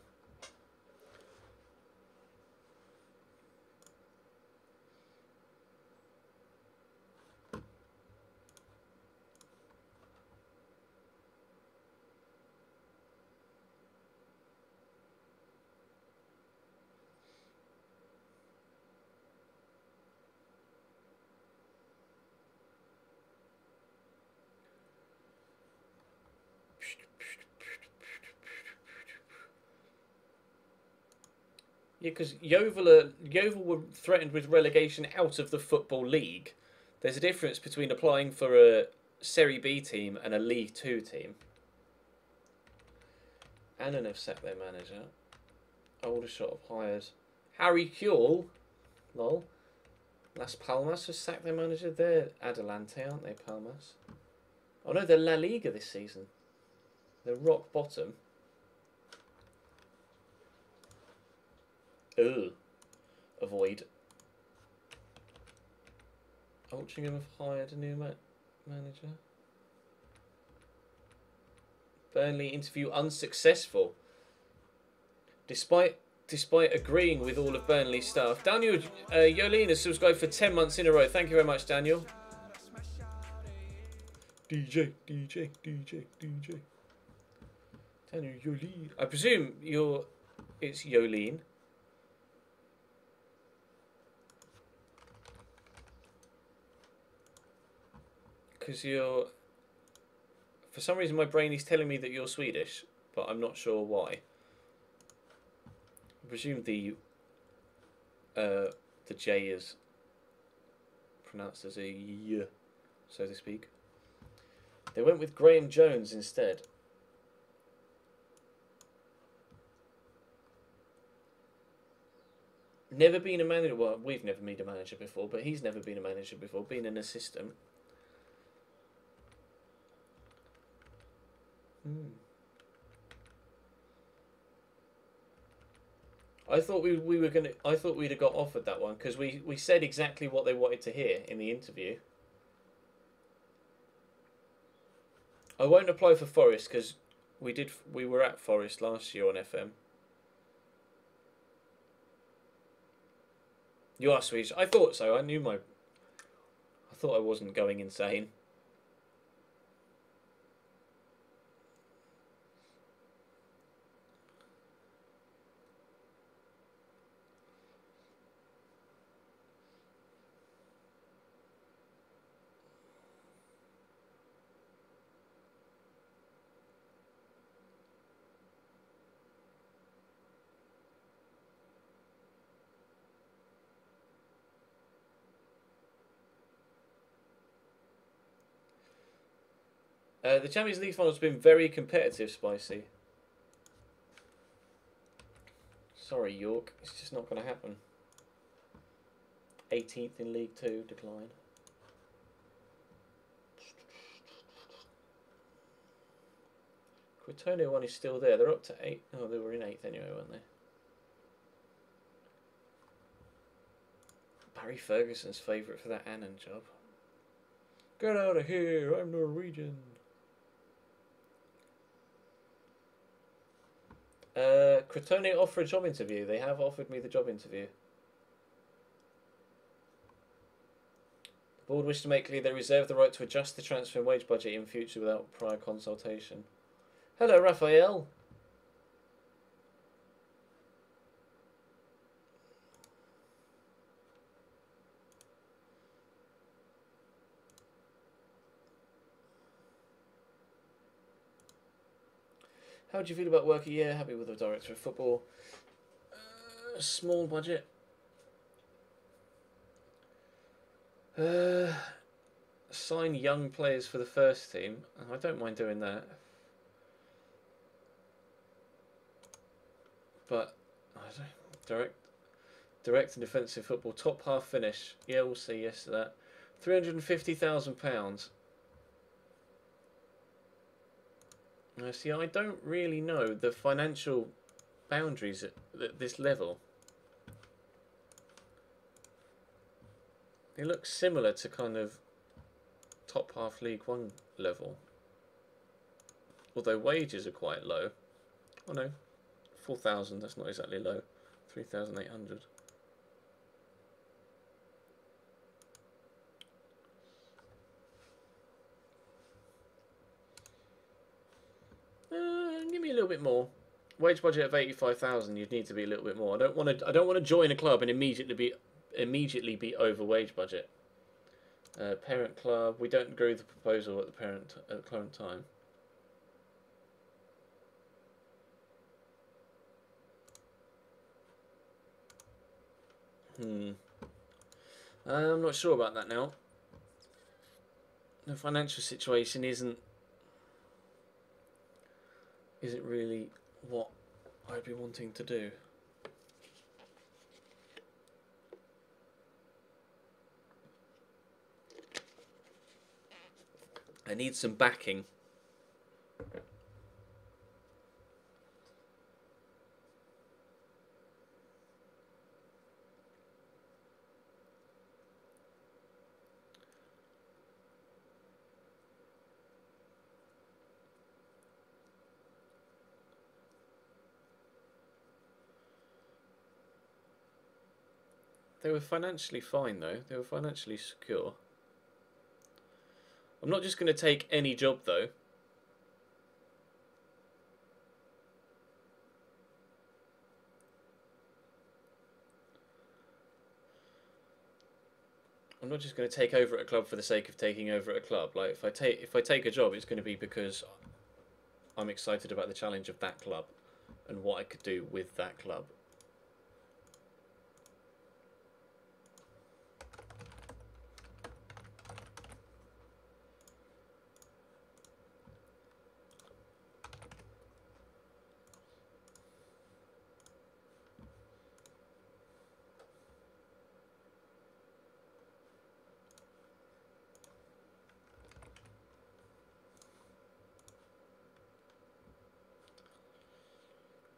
Yeah, because Yeovil were threatened with relegation out of the Football League. There's a difference between applying for a Serie B team and a League 2 team. Annan have sacked their manager. Aldershot have hired Harry Kewell. Lol. Las Palmas have sacked their manager. They're Adelante, aren't they, Palmas? Oh no, they're La Liga this season. They're rock bottom. Ugh. Avoid. Altrincham have hired a new manager. Burnley interview unsuccessful. Despite agreeing with all of Burnley's staff. Daniel Yolene has subscribed for 10 months in a row. Thank you very much, Daniel. DJ. Daniel Yolene. I presume it's Yolene. Because for some reason my brain is telling me that you're Swedish, but I'm not sure why. I presume the J is pronounced as a Y, so to speak. They went with Graham Jones instead. Never been a manager. Well, we've never been a manager before, but he's never been a manager before, been an assistant. I thought we were gonna. I thought we'd have got offered that one because we said exactly what they wanted to hear in the interview. I won't apply for Forest because we were at Forest last year on FM. You are Swedish. I thought so. I thought I wasn't going insane. The Champions League final has been very competitive, Spicy. Sorry, York. It's just not going to happen. 18th in League 2, decline. Crotone 1 is still there. They're up to 8. Oh, they were in 8th anyway, weren't they? Barry Ferguson's favourite for that Annan job. Get out of here, I'm Norwegian. Crotone offer a job interview. They have offered me the job interview. The board wish to make clear they reserve the right to adjust the transfer and wage budget in future without prior consultation. Hello, Raphael. How do you feel about work a year? Happy with the director of football. Small budget. Sign young players for the first team. I don't mind doing that. But I don't, direct and defensive football. Top half finish. Yeah, we'll say yes to that. £350,000. See, I don't really know the financial boundaries at this level. They look similar to kind of top half League 1 level. Although wages are quite low. Oh no, 4,000, that's not exactly low. 3,800. Give me a little bit more. Wage budget of 85,000. You'd need to be a little bit more. I don't want to join a club and immediately be over wage budget. Parent club. We don't agree with the proposal at the current time. I'm not sure about that now. The financial situation isn't really what I'd be wanting to do. I need some backing. They were financially fine though. They were financially secure. I'm not just going to take any job though. I'm not just going to take over at a club for the sake of taking over at a club. Like if I take a job, it's going to be because I'm excited about the challenge of that club and what I could do with that club.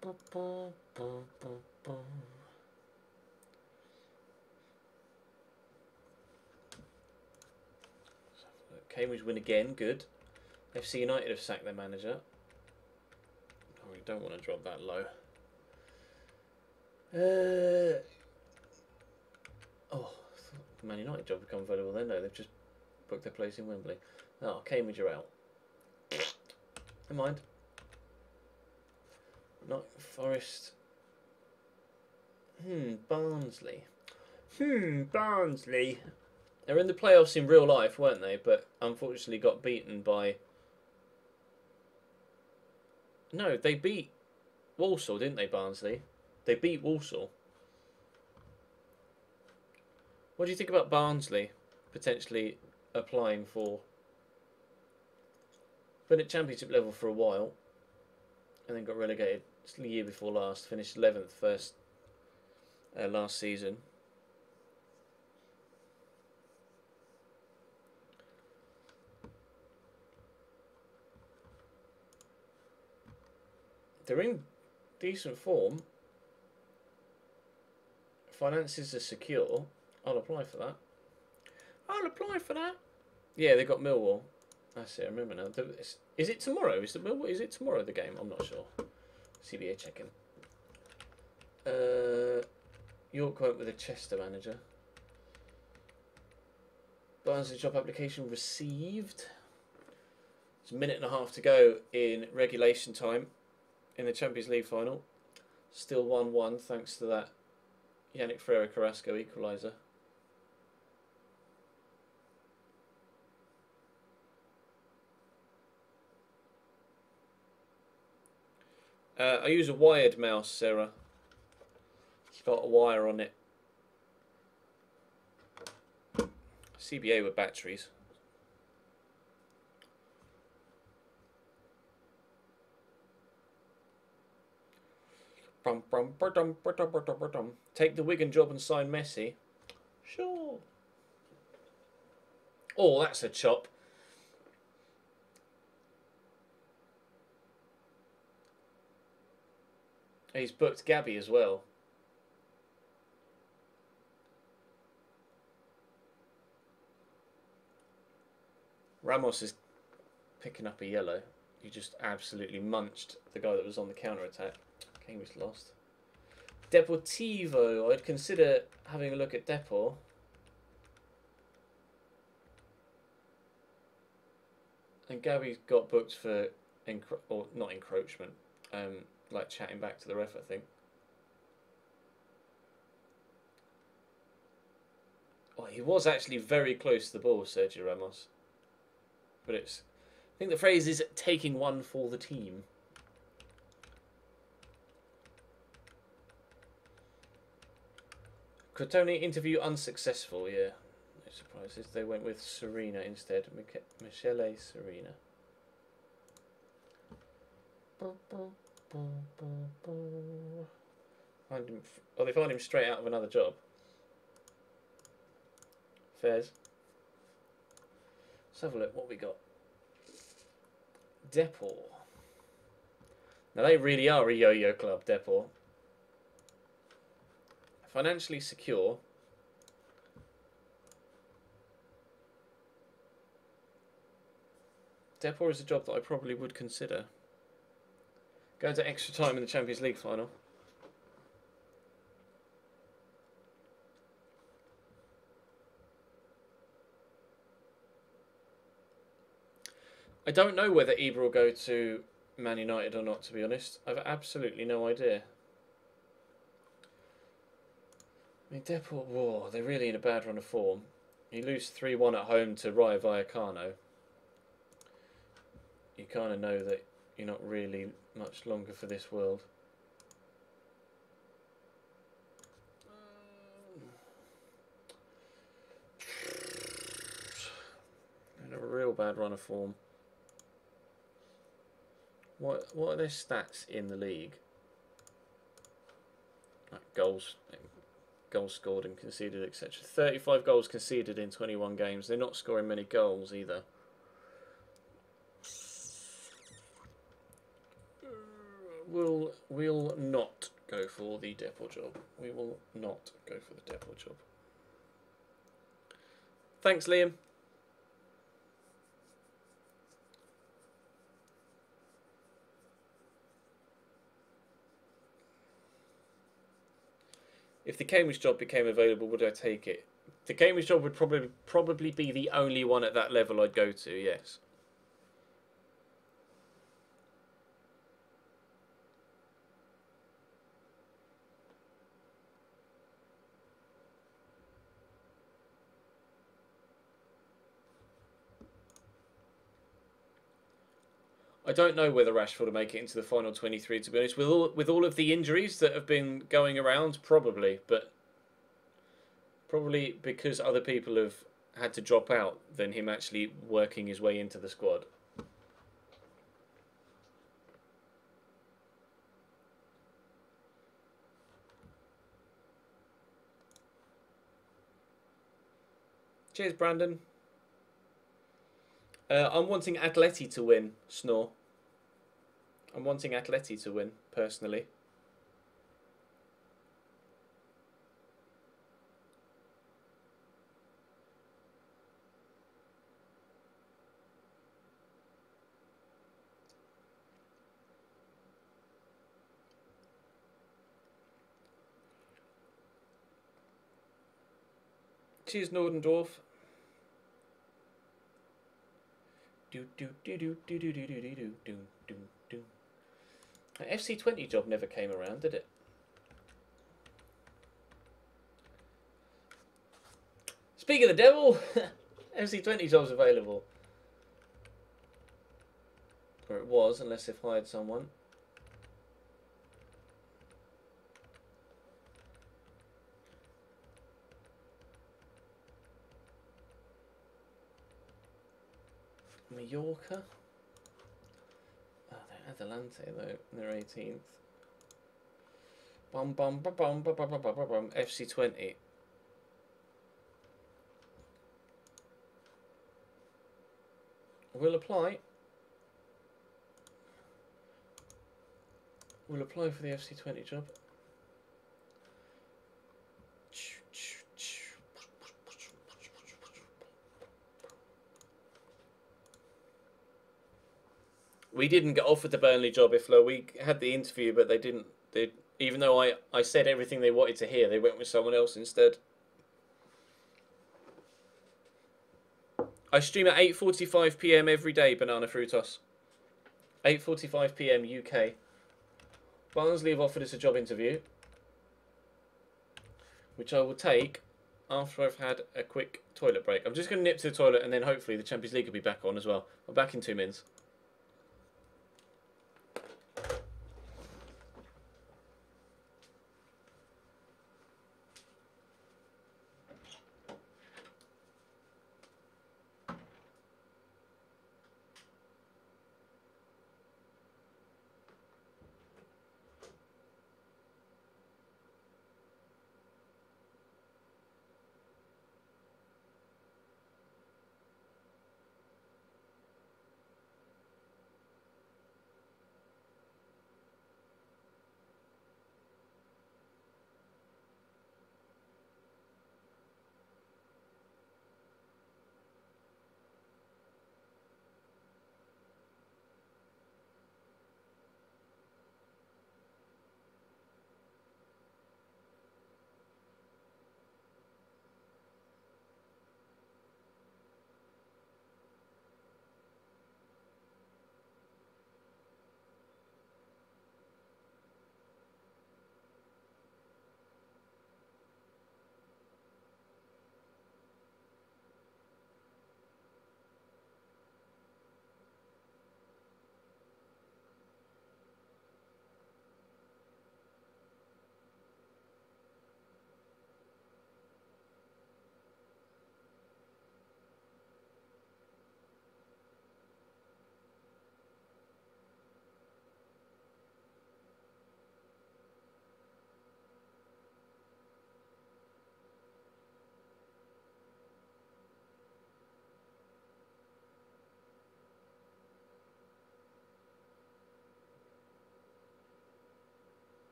Cambridge win again, good. FC United have sacked their manager. Oh, we don't want to drop that low. Man United job become available then. No, they've just booked their place in Wembley. Oh, Cambridge are out. Never mind. Not Forest. Barnsley. Barnsley. They were in the playoffs in real life, weren't they? But unfortunately got beaten by... No, they beat Walsall, didn't they, Barnsley? They beat Walsall. What do you think about Barnsley potentially applying for... Been at Championship level for a while and then got relegated the year before last. Finished 11th last season. They're in decent form. Finances are secure. I'll apply for that. I'll apply for that. Yeah, they got Millwall. That's it. I remember now. Is it tomorrow? Is it tomorrow the game? I'm not sure. CBA checking. York went with a Chester manager. Barnsley job application received. It's a minute and a half to go in regulation time in the Champions League final. Still 1-1 thanks to that Yannick Ferreira Carrasco equaliser. I use a wired mouse, Sarah. It's got a wire on it. CBA with batteries. Take the Wigan job and sign Messi. Sure. Oh, that's a chop. He's booked Gabby as well. Ramos is picking up a yellow. He just absolutely munched the guy that was on the counter-attack. Cambridge lost. Deportivo. I'd consider having a look at Depor. And Gabby's got booked for not encroachment. Like chatting back to the ref, I think. Oh, he was actually very close to the ball, Sergio Ramos. But I think the phrase is taking one for the team. Crotone interview unsuccessful, yeah. No surprises. They went with Serena instead. Michele Serena. They find him straight out of another job. Fairs. Let's have a look what we got. Depor. Now they really are a yo-yo club, Depor. Financially secure. Depor is a job that I probably would consider. Going to extra time in the Champions League final. I don't know whether Ibra will go to Man United or not, to be honest. I've absolutely no idea. I mean, Depor, whoa, they're really in a bad run of form. You lose 3-1 at home to Rayo Vallecano. You kind of know that you're not really much longer for this world. In a real bad run of form. What are their stats in the league? Like goals scored and conceded, etc. 35 goals conceded in 21 games. They're not scoring many goals either. we'll not go for the depot job. We will not go for the depot job. Thanks, Liam. If the Cambridge job became available, would I take it? The Cambridge job would probably be the only one at that level I'd go to, yes. I don't know whether Rashford will make it into the final 23, to be honest. With all of the injuries that have been going around, probably. But probably because other people have had to drop out than him actually working his way into the squad. Cheers, Brandon. I'm wanting Atleti to win, Snore. I'm wanting Atleti to win, personally. Cheers, Nordendorf. FC20 job never came around, did it? Speak of the devil, FC20 job's available. Or it was, unless they've hired someone. Mallorca? Oh, they're Adelante though, they're 18th. FC20. We'll apply. We'll apply for the FC20 job. We didn't get offered the Burnley job, Iflo. We had the interview, but they didn't. Even though I said everything they wanted to hear, they went with someone else instead. I stream at 8:45 PM every day, Banana Fruitos. 8:45 PM UK. Barnsley have offered us a job interview, which I will take after I've had a quick toilet break. I'm just going to nip to the toilet and then hopefully the Champions League will be back on as well. I'm back in 2 minutes.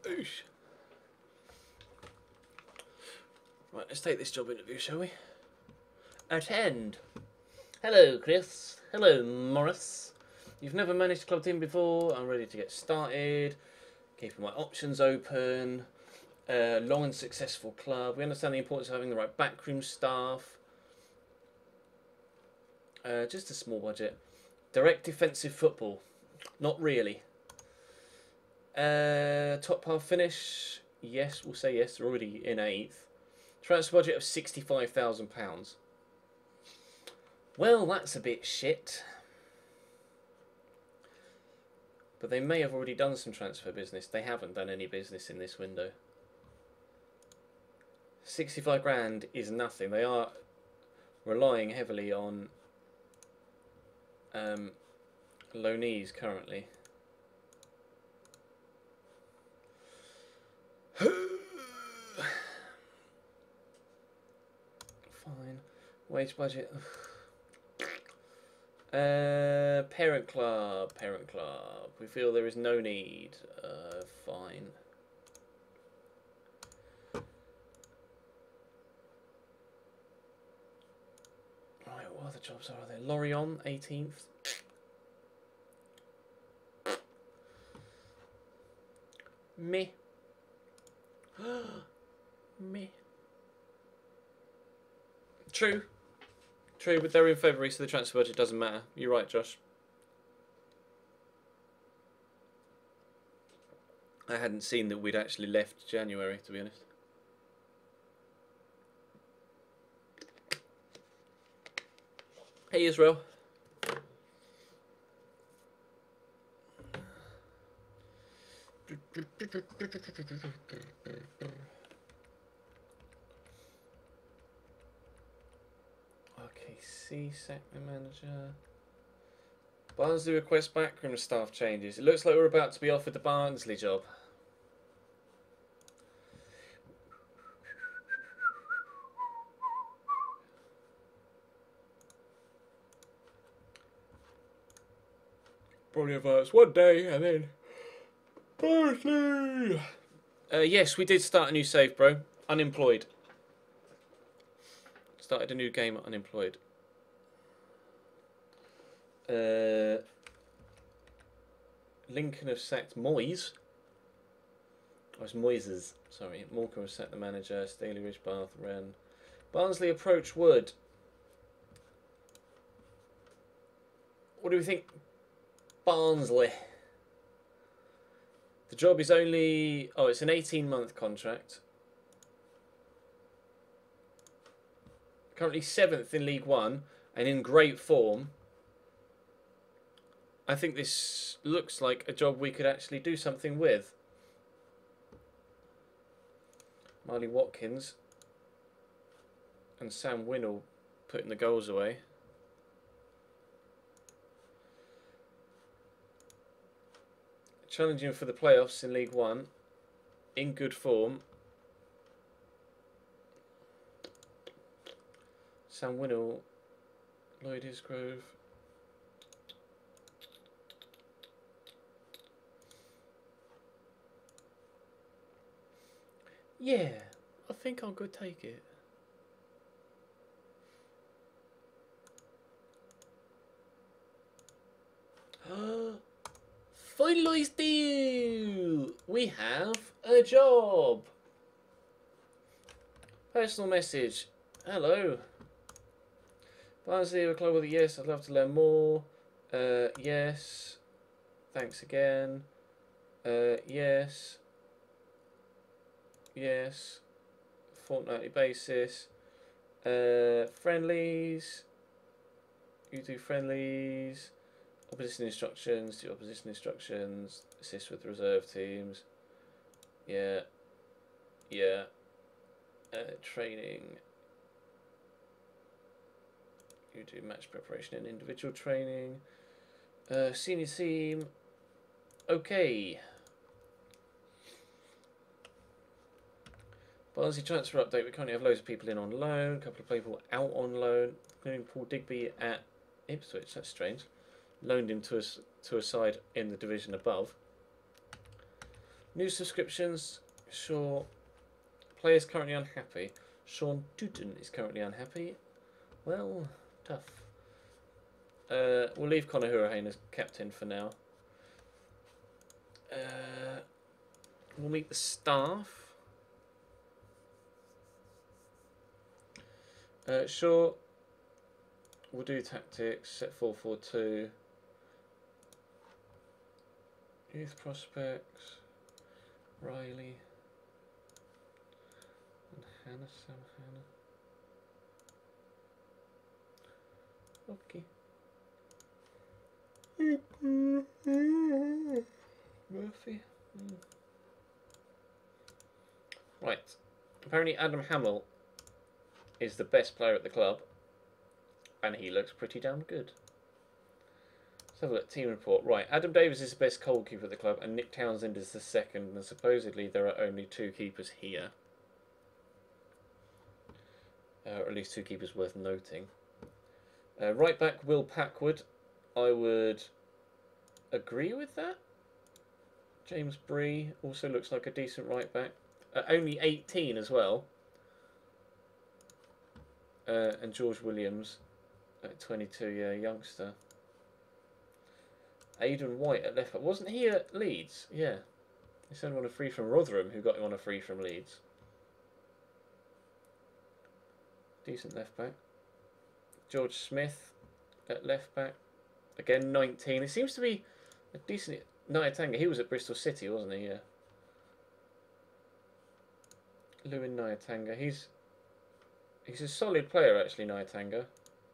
Oosh. Right, let's take this job interview, shall we? Attend. Hello, Chris. Hello, Morris. You've never managed a club team before. I'm ready to get started. Keeping my options open. Long and successful club. We understand the importance of having the right backroom staff. Just a small budget. Direct defensive football. Not really. Top half finish. Yes, we'll say yes. They're already in 8th. Transfer budget of £65,000. Well, that's a bit shit. But they may have already done some transfer business. They haven't done any business in this window. 65 grand is nothing. They are relying heavily on loanees currently. Fine. Wage budget. Parent club. We feel there is no need. Fine. Right, what other jobs are there? Lorient, 18th. Meh. Meh. True, but they're in February, so the transfer budget doesn't matter. You're right, Josh. I hadn't seen that we'd actually left January, to be honest. Hey, Israel. Okay, C, sack the manager. Barnsley requests backroom staff changes. It looks like we're about to be offered the Barnsley job. Probably advance one day and then Barnsley. Yes, we did start a new save, bro. Unemployed. Started a new game at unemployed. Lincoln have sacked Moyes. Oh, it's Moises. Sorry. Morecambe have sacked the manager. Staley, Ridge, Bath, Wren. Barnsley approach Wood. What do we think? Barnsley. The job is only... Oh, it's an 18-month contract. Currently 7th in League One and in great form. I think this looks like a job we could actually do something with. Marley Watkins and Sam Winnell putting the goals away. Challenging for the playoffs in League One. In good form. Sam Winnell, Lloyd Isgrove. Yeah, I think I'll go take it. Finalised deal! We have a job. Personal message. Hello. Barnsley, a club with a yes, I'd love to learn more. Yes. Thanks again. Yes. Yes. Fortnightly basis. Friendlies. You do friendlies. Opposition instructions. Do opposition instructions. Assist with reserve teams. Yeah. Yeah. Training. You do match preparation and individual training. Senior team. Okay. Barnsley transfer update. We currently have loads of people in on loan. A couple of people out on loan. Including Paul Digby at Ipswich. That's strange. Loaned him to a side in the division above. New subscriptions. Sure. Players currently unhappy. Sean Tooten is currently unhappy. Well, tough. We'll leave Conor Hurricane as captain for now. We'll meet the staff. Sure. We'll do tactics. Set 4-4-2. Youth prospects. Riley. And Hannah. Sam Hannah. Okay. Murphy. Right. Apparently Adam Hamill is the best player at the club. And he looks pretty damn good. Let's have a look. Team report. Right. Adam Davis is the best goalkeeper at the club. And Nick Townsend is the second. And supposedly there are only 2 keepers here. Or at least 2 keepers worth noting. Right back, Will Packwood. I would agree with that. James Bree also looks like a decent right back. Only 18 as well. And George Williams at 22, yeah, youngster. Aidan White at left back. Wasn't he at Leeds? Yeah. He sent him on a free from Rotherham, who got him on a free from Leeds. Decent left back. George Smith at left back. Again, 19. It seems to be a decent... Nyatanga, he was at Bristol City, wasn't he? Yeah. Lewin Nyatanga. He's a solid player, actually, Nyatanga.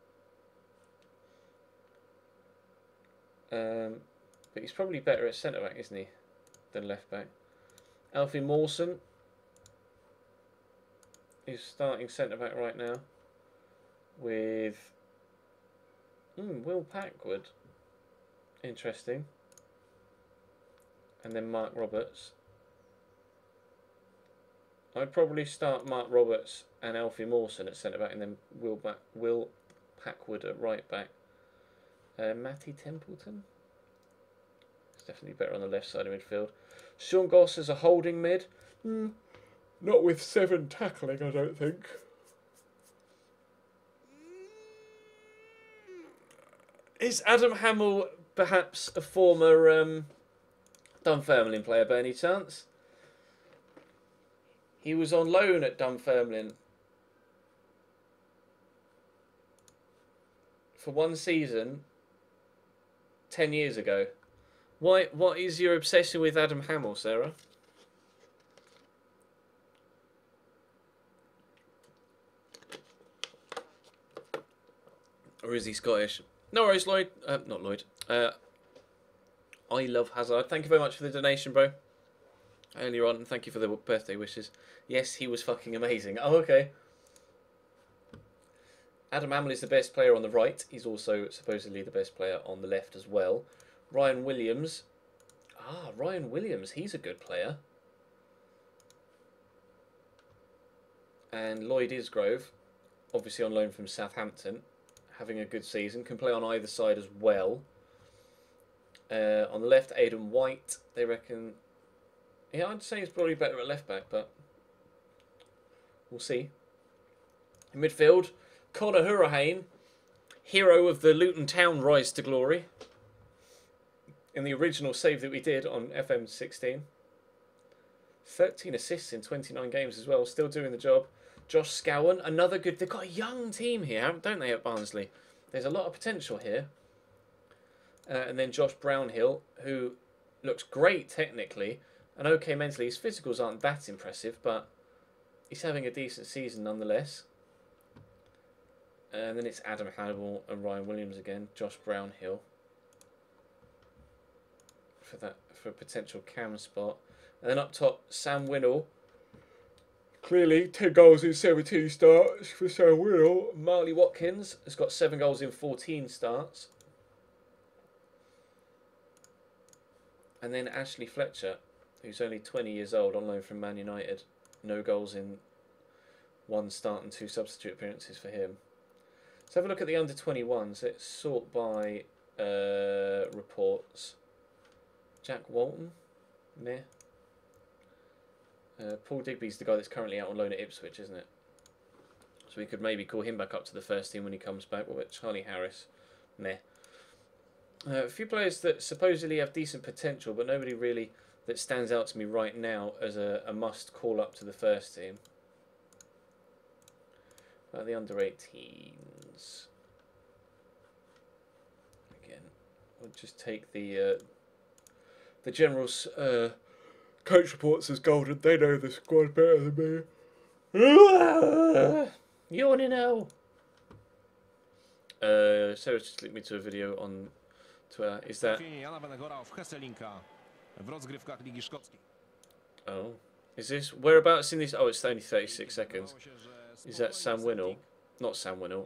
But he's probably better at centre-back, isn't he, than left-back. Alfie Mawson is starting centre-back right now with Will Packwood. Interesting. And then Mark Roberts. I'd probably start Mark Roberts and Alfie Mawson at centre-back and then Will Packwood at right-back. Matty Templeton. He's definitely better on the left side of midfield. Sean Goss as a holding mid. Not with 7 tackling, I don't think. Is Adam Hamill perhaps a former Dunfermline player by any chance? He was on loan at Dunfermline for 1 season 10 years ago. What is your obsession with Adam Hamill, Sarah? Or is he Scottish? No worries, Lloyd. Not Lloyd. I love Hazard. Thank you very much for the donation, bro. Earlier on, and thank you for the birthday wishes. Yes, he was fucking amazing. Oh, okay. Adam Hamill is the best player on the right. He's also supposedly the best player on the left as well. Ryan Williams. Ryan Williams. He's a good player. And Lloyd Isgrove, obviously on loan from Southampton, having a good season. Can play on either side as well. On the left, Aidan White. They reckon... Yeah, I'd say he's probably better at left back, but we'll see. In midfield, Conor Hurricane, hero of the Luton Town rise to glory. In the original save that we did on FM16. 13 assists in 29 games as well, still doing the job. Josh Scowen, another good... They've got a young team here, don't they, at Barnsley? There's a lot of potential here. And then Josh Brownhill, who looks great technically, and okay mentally. His physicals aren't that impressive, but he's having a decent season nonetheless. And then it's Adam Hannibal and Ryan Williams again. Josh Brownhill for a potential cam spot. And then up top, Sam Winnell. Clearly, 10 goals in 17 starts for Sam Winnell. Marley Watkins has got 7 goals in 14 starts. And then Ashley Fletcher, who's only 20 years old, on loan from Man United. No goals in 1 start and 2 substitute appearances for him. Let's have a look at the under-21s. Let's sort by reports. Jack Walton, meh. Paul Digby's the guy that's currently out on loan at Ipswich, isn't it? So we could maybe call him back up to the first team when he comes back. What about Charlie Harris? Meh. A few players that supposedly have decent potential, but nobody really that stands out to me right now as a must call up to the first team. About the under-18s. Again, we'll just take the general coach reports as golden. They know the squad better than me. Yawning now. Sarah just linked me to a video on Twitter. Is that? Oh, is this whereabouts in this? Oh, it's only 36 seconds. Is that Sam Winnell? Not Sam Winnell.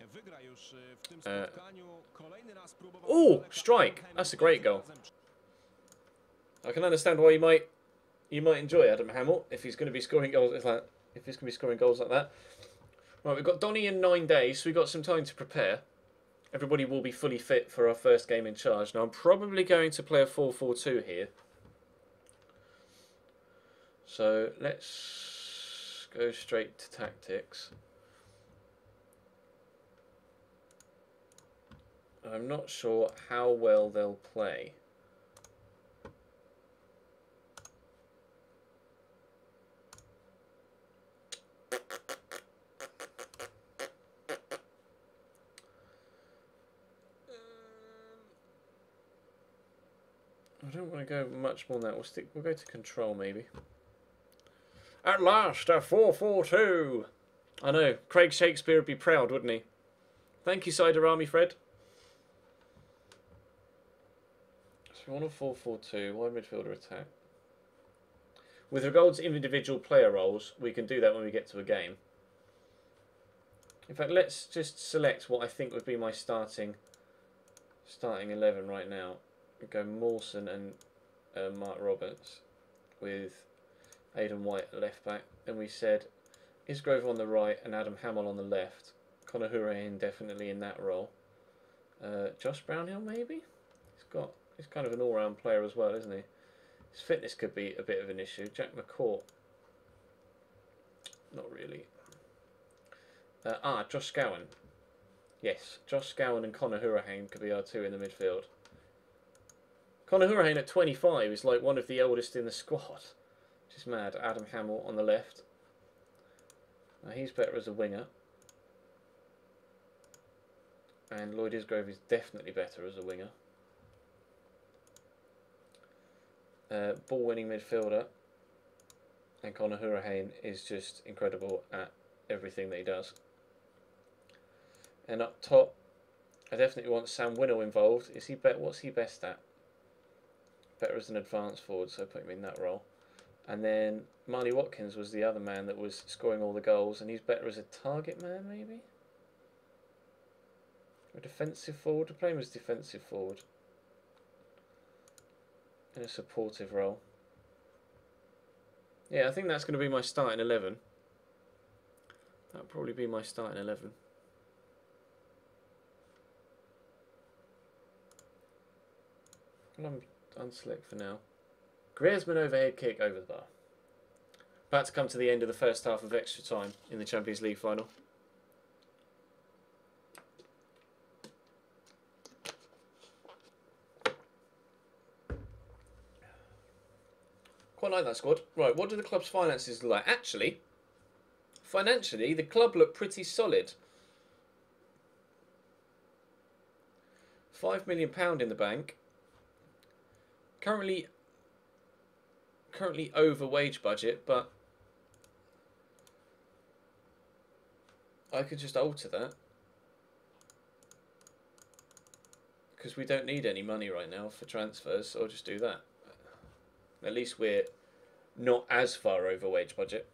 Oh, strike! That's a great goal. I can understand why you might enjoy Adam Hamill if he's going to be scoring goals like that. Right, we've got Donny in 9 days, so we've got some time to prepare. Everybody will be fully fit for our first game in charge. Now, I'm probably going to play a 4-4-2 here. So, let's go straight to tactics. I'm not sure how well they'll play. I don't want to go much more than that. We'll go to control maybe. At last, a 4-4-2. I know. Craig Shakespeare would be proud, wouldn't he? Thank you, Cider Army Fred. So we want a 4-4-2. Wide midfielder attack. With regards to individual player roles, we can do that when we get to a game. In fact, let's just select what I think would be my starting 11 right now. We go Mawson and Mark Roberts with Aidan White at left back. Then we said Isgrove on the right and Adam Hamill on the left. Conor Hourihane definitely in that role. Josh Brownhill maybe? He's kind of an all-round player as well, isn't he? His fitness could be a bit of an issue. Jack McCourt. Not really. Josh Scowen. Yes, Josh Scowen and Conor Hourihane could be our two in the midfield. Conor Hourihane at 25 is like one of the oldest in the squad. Which is mad. Adam Hamill on the left. Now he's better as a winger. And Lloyd Isgrove is definitely better as a winger. Ball-winning midfielder. And Conor Hourihane is just incredible at everything that he does. And up top, I definitely want Sam Winnell involved. Is he what's he best at? Better as an advanced forward, so put him in that role. And then Marley Watkins was the other man that was scoring all the goals, and he's better as a target man, maybe? A defensive forward? To play him as defensive forward. In a supportive role. Yeah, I think that's going to be my starting 11. That'll probably be my starting 11. Well, I'm unselect for now. Griezmann overhead kick over the bar. About to come to the end of the first half of extra time in the Champions League final. Quite like that squad. Right, what do the club's finances look like? Actually, financially, the club look pretty solid. £5 million in the bank. Currently over wage budget, but I could just alter that because we don't need any money right now for transfers, so I'll just do that. At least we're not as far over wage budget.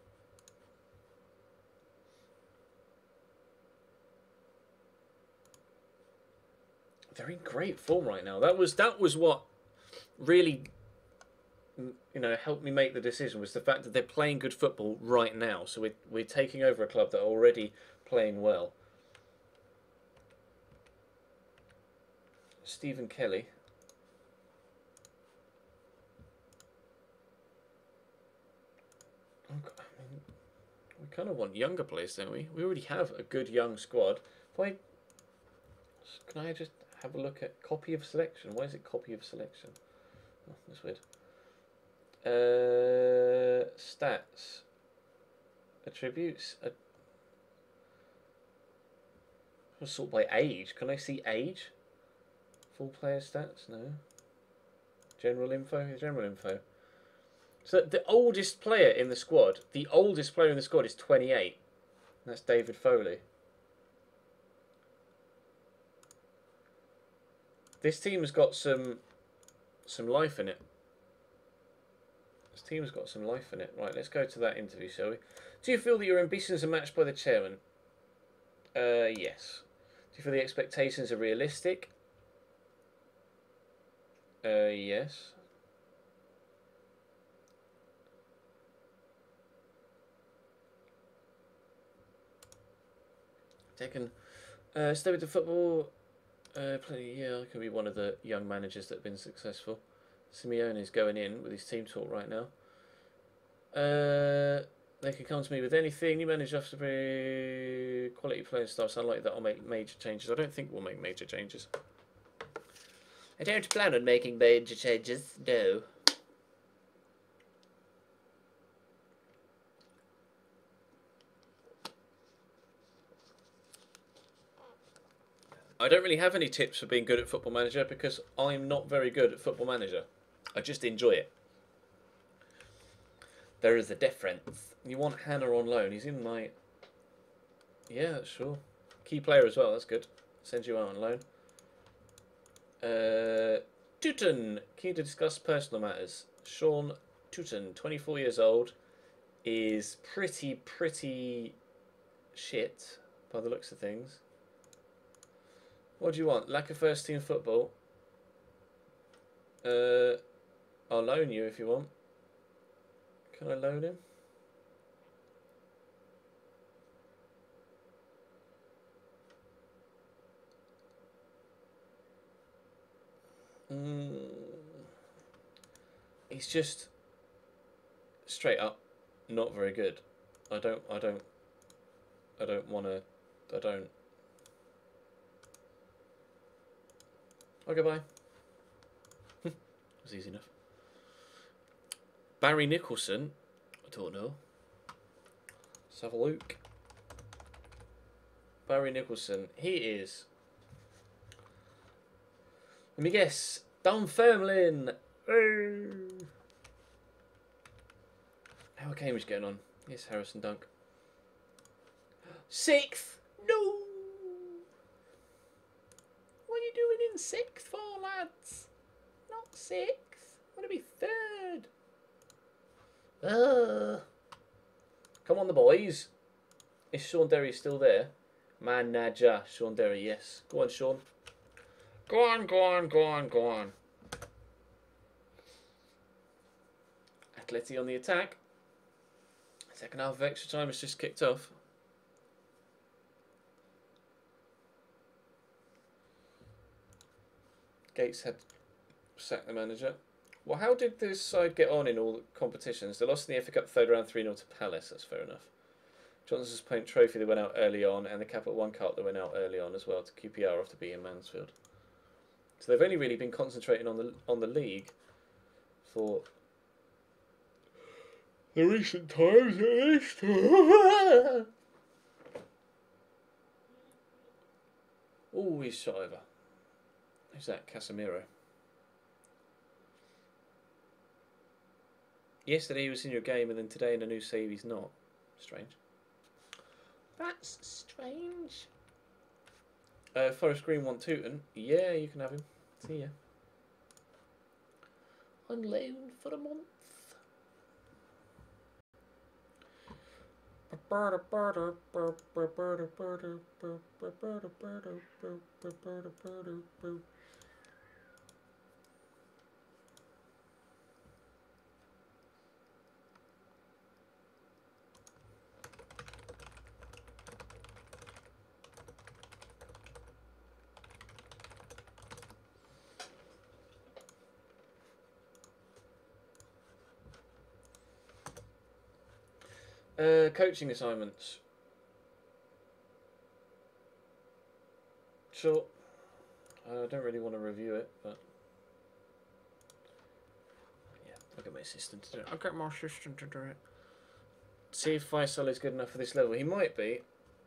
They're in great form right now. That was what really, helped me make the decision, was the fact that they're playing good football right now. So we're taking over a club that are already playing well. Stephen Kelly. We kind of want younger players, don't we? We already have a good young squad. Can I just have a look at copy of selection? Why is it copy of selection? Oh, that's weird. Stats. Attributes. Sort by age. Can I see age? Full player stats? No. General info? General info. So the oldest player in the squad, is 28. That's David Foley. This team has got some life in it. This team has got some life in it. Right, let's go to that interview, shall we? Do you feel that your ambitions are matched by the chairman? Yes. Do you feel the expectations are realistic? Yes. Taken. Stay with the football. I can be one of the young managers that have been successful. Simeone is going in with his team talk right now. They can come to me with anything. You manage after quality player stuff. So unlikely that I'll make major changes. I don't think we'll make major changes. I don't plan on making major changes. No. I don't really have any tips for being good at Football Manager because I'm not very good at Football Manager. I just enjoy it. There is a difference. You want Hannah on loan. He's in my... Yeah, sure. Key player as well. That's good. Send you out on loan. Tooten. Keen to discuss personal matters. Sean Tooten, 24 years old, is pretty shit by the looks of things. What do you want? Lack of first team football. I'll loan you if you want. Can I loan him? He's just straight up not very good. I don't want to. Okay, bye. It was easy enough. Barry Nicholson. I don't know. Let's have a look. Barry Nicholson. He is... Let me guess. Dunfermline. How are Cambridge getting on? Yes, Harrison Dunk. 6th. No. What are you doing in 6th for, lads? Not 6th. I want to be 3rd. Come on, the boys. Is Sean Derry still there? Manager. Sean Derry, yes. Go on, Sean. Go on. Atleti on the attack. Second half of extra time has just kicked off. Gates had sacked the manager. Well, how did this side get on in all the competitions? They lost in the FA Cup third round 3-0 to Palace. That's fair enough. Johnson's Paint Trophy, they went out early on, and the Capital One Cup, they went out early on as well to QPR after being in Mansfield. So they've only really been concentrating on the league for the recent times, at least. Oh, he's shot over. Who's that? Casemiro. Yesterday he was in your game, and then today in a new save he's not. Strange. That's strange. Forest Green want Tooten. Yeah, you can have him. See ya. On loan for a month. Coaching assignments. Sure. I don't really want to review it, but yeah, I'll get my assistant to do it. I'll get my assistant to do it. See if Faisal is good enough for this level. He might be.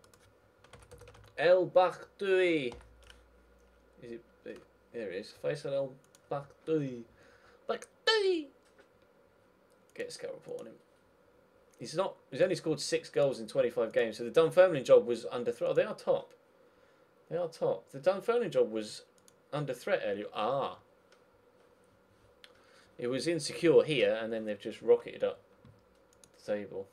El Bakhdoui. Is it? There it is. Faisal El Bakhdoui. Bakhdoui. Get a scout report on him. He's not. He's only scored 6 goals in 25 games. So the Dunfermline job was under threat. Oh, they are top. They are top. The Dunfermline job was under threat earlier. Ah. It was insecure here, and then they've just rocketed up the table.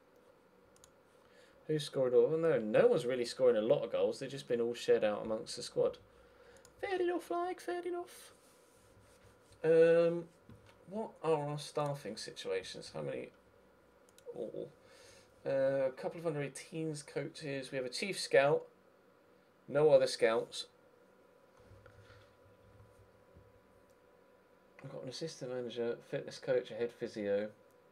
Who scored all? Well, no one's really scoring a lot of goals. They've just been all shared out amongst the squad. Fair enough, like, fair enough. What are our staffing situations? How many? All. A couple of under 18s coaches. We have a chief scout. No other scouts. I've got an assistant manager, fitness coach, a head physio.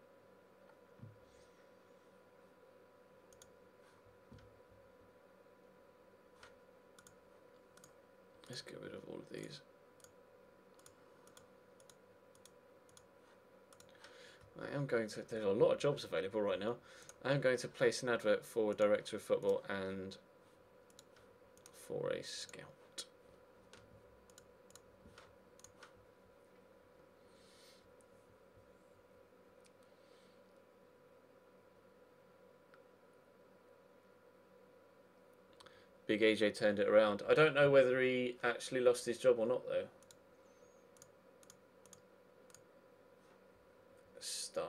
Let's get rid of all of these. I am going to, there's a lot of jobs available right now. I am going to place an advert for a director of football and for a scout. Big AJ turned it around. I don't know whether he actually lost his job or not, though. Staff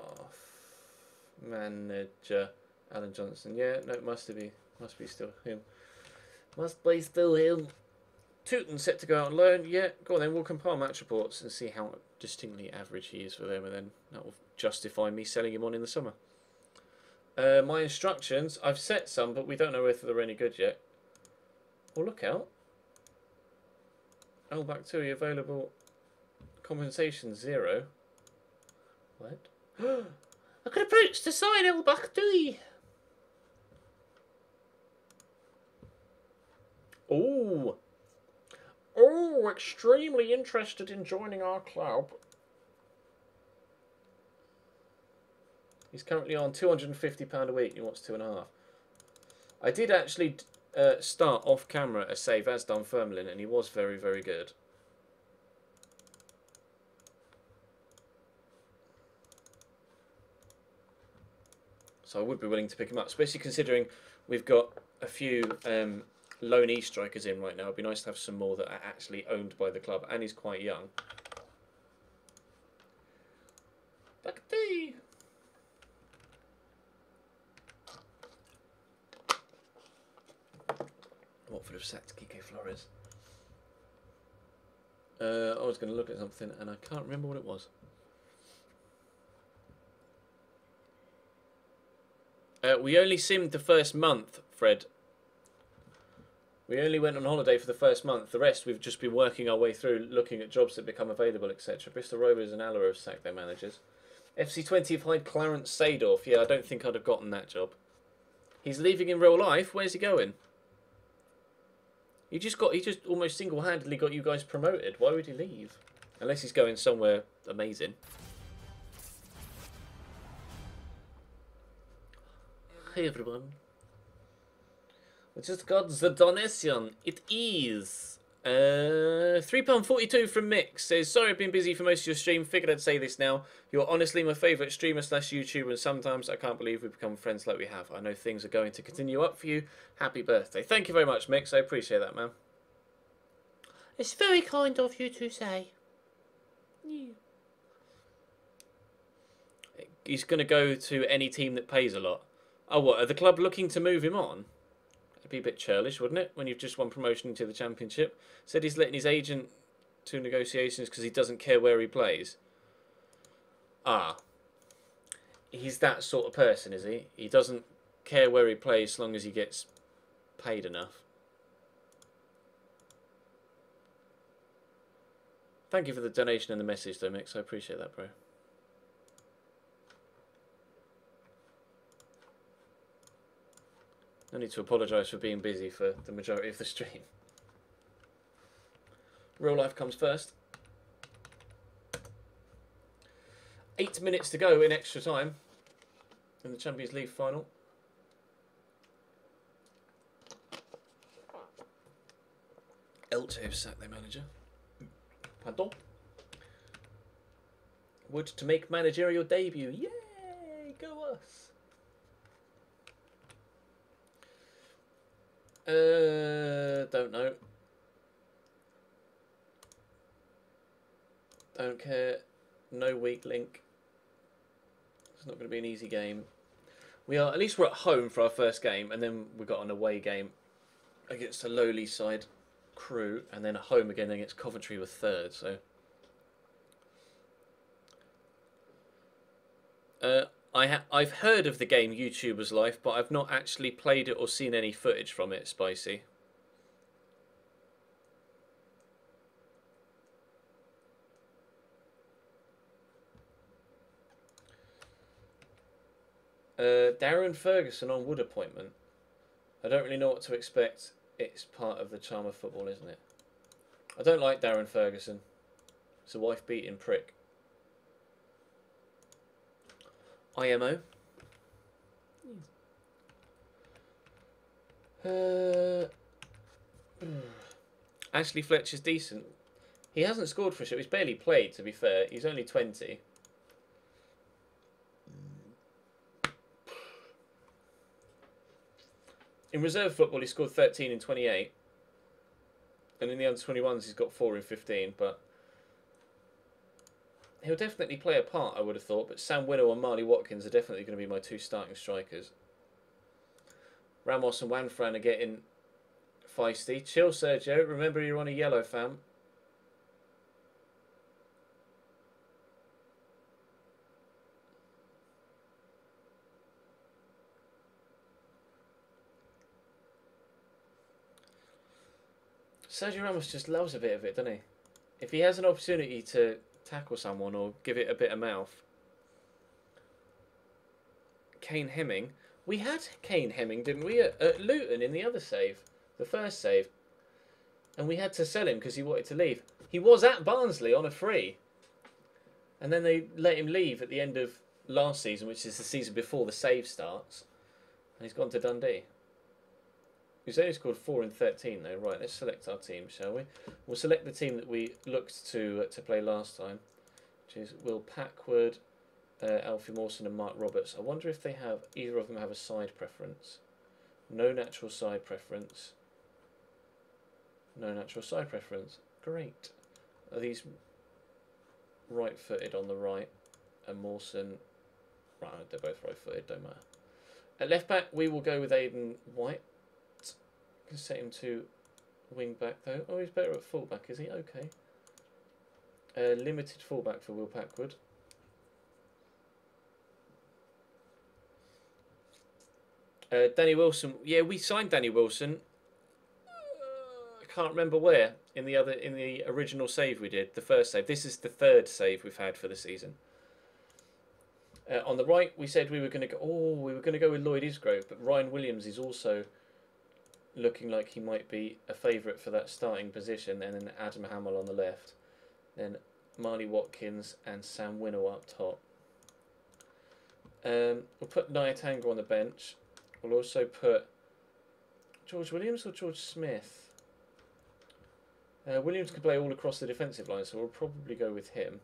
manager Alan Johnson. Yeah, no, it must be still him. Must be still him. Tooten set to go out on loan. Yeah, go on then. We'll compile match reports and see how distinctly average he is for them, and then that will justify me selling him on in the summer. My instructions. I've set some, but we don't know whether they're any good yet. Well, look out. El Bakhdoui available. Compensation 0. What? I could approach to sign El Bakhdoui. Oh. Oh, extremely interested in joining our club. He's currently on £250 a week. He wants 2.5. I did actually start off camera a save as Dunfermline, and he was very, very good. So I would be willing to pick him up, especially considering we've got a few loanee strikers in right now. It'd be nice to have some more that are actually owned by the club, and he's quite young. Watford have sacked Kike Flores. I was going to look at something and I can't remember what it was. We only simmed the first month, Fred. We only went on holiday for the first month. The rest we've just been working our way through, looking at jobs that become available, etc. Bristol Rovers and Alloa have sacked their managers. FC20 have hired Clarence Seedorf. Yeah, I don't think I'd have gotten that job. He's leaving in real life. Where's he going? He just almost single-handedly got you guys promoted. Why would he leave? Unless he's going somewhere amazing. Hey everyone. We just got the donation. It is £3.42 from Mick. Says, sorry I've been busy for most of your stream. Figured I'd say this now. You're honestly my favourite streamer / YouTuber, and sometimes I can't believe we've become friends like we have. I know things are going to continue up for you. Happy birthday. Thank you very much, Mix. I appreciate that, man. It's very kind of you to say. Yeah. He's going to go to any team that pays a lot. Oh, what? Are the club looking to move him on? It'd be a bit churlish, wouldn't it? When you've just won promotion to the Championship. Said he's letting his agent to negotiations because he doesn't care where he plays. Ah. He's that sort of person, is he? He doesn't care where he plays as long as he gets paid enough. Thank you for the donation and the message, though, Mix. I appreciate that, bro. I need to apologise for being busy for the majority of the stream. Real life comes first. 8 minutes to go in extra time in the Champions League final. Elche have sacked their manager. Pardon? Wood to make managerial debut. Yay! Go us! Don't know. Don't care. No weak link. It's not going to be an easy game. At least we're at home for our first game, and then we got an away game against a lowly side, Crew, and then at home again against Coventry with third. So I've heard of the game YouTuber's Life, but I've not actually played it or seen any footage from it. Spicy. Darren Ferguson on Wood appointment. I don't really know what to expect. It's part of the charm of football, isn't it? I don't like Darren Ferguson. It's a wife-beating prick. IMO. Ashley Fletcher's decent. He hasn't scored for sure. He's barely played, to be fair. He's only 20. In reserve football, he scored 13 in 28. And in the under-21s, he's got 4 in 15. But he'll definitely play a part, I would have thought. But Sam Winnow and Marley Watkins are definitely going to be my 2 starting strikers. Ramos and Wanfran are getting feisty. Chill, Sergio. Remember, you're on a yellow, fam. Sergio Ramos just loves a bit of it, doesn't he? If he has an opportunity to tackle someone or give it a bit of mouth. Kane Hemming. We had Kane Hemming, didn't we, at Luton in the other save, the first save. And we had to sell him because he wanted to leave. He was at Barnsley on a free. And then they let him leave at the end of last season, which is the season before the save starts. And he's gone to Dundee. He's only scored 4 in 13 though. Right, let's select our team, shall we? We'll select the team that we looked to play last time, which is Will Packwood, Alfie Mawson and Mark Roberts. I wonder if either of them have a side preference. No natural side preference. No natural side preference. Great. Are these right-footed on the right? And Mawson... Right, they're both right-footed, don't matter. At left-back, we will go with Aidan White. Can set him to wing-back, though. Oh, he's better at full-back, is he? Okay. Limited full-back for Will Packwood. Danny Wilson. Yeah, we signed Danny Wilson. I can't remember where in the original save we did, the first save. This is the 3rd save we've had for the season. On the right, we said we were going to go. Oh, we were going to go with Lloyd Isgrove, but Ryan Williams is also looking like he might be a favourite for that starting position. And then Adam Hamill on the left, then Marley Watkins and Sam Winnow up top. We'll put Nyatanga on the bench. We'll also put George Williams or George Smith. Williams can play all across the defensive line, so we'll probably go with him.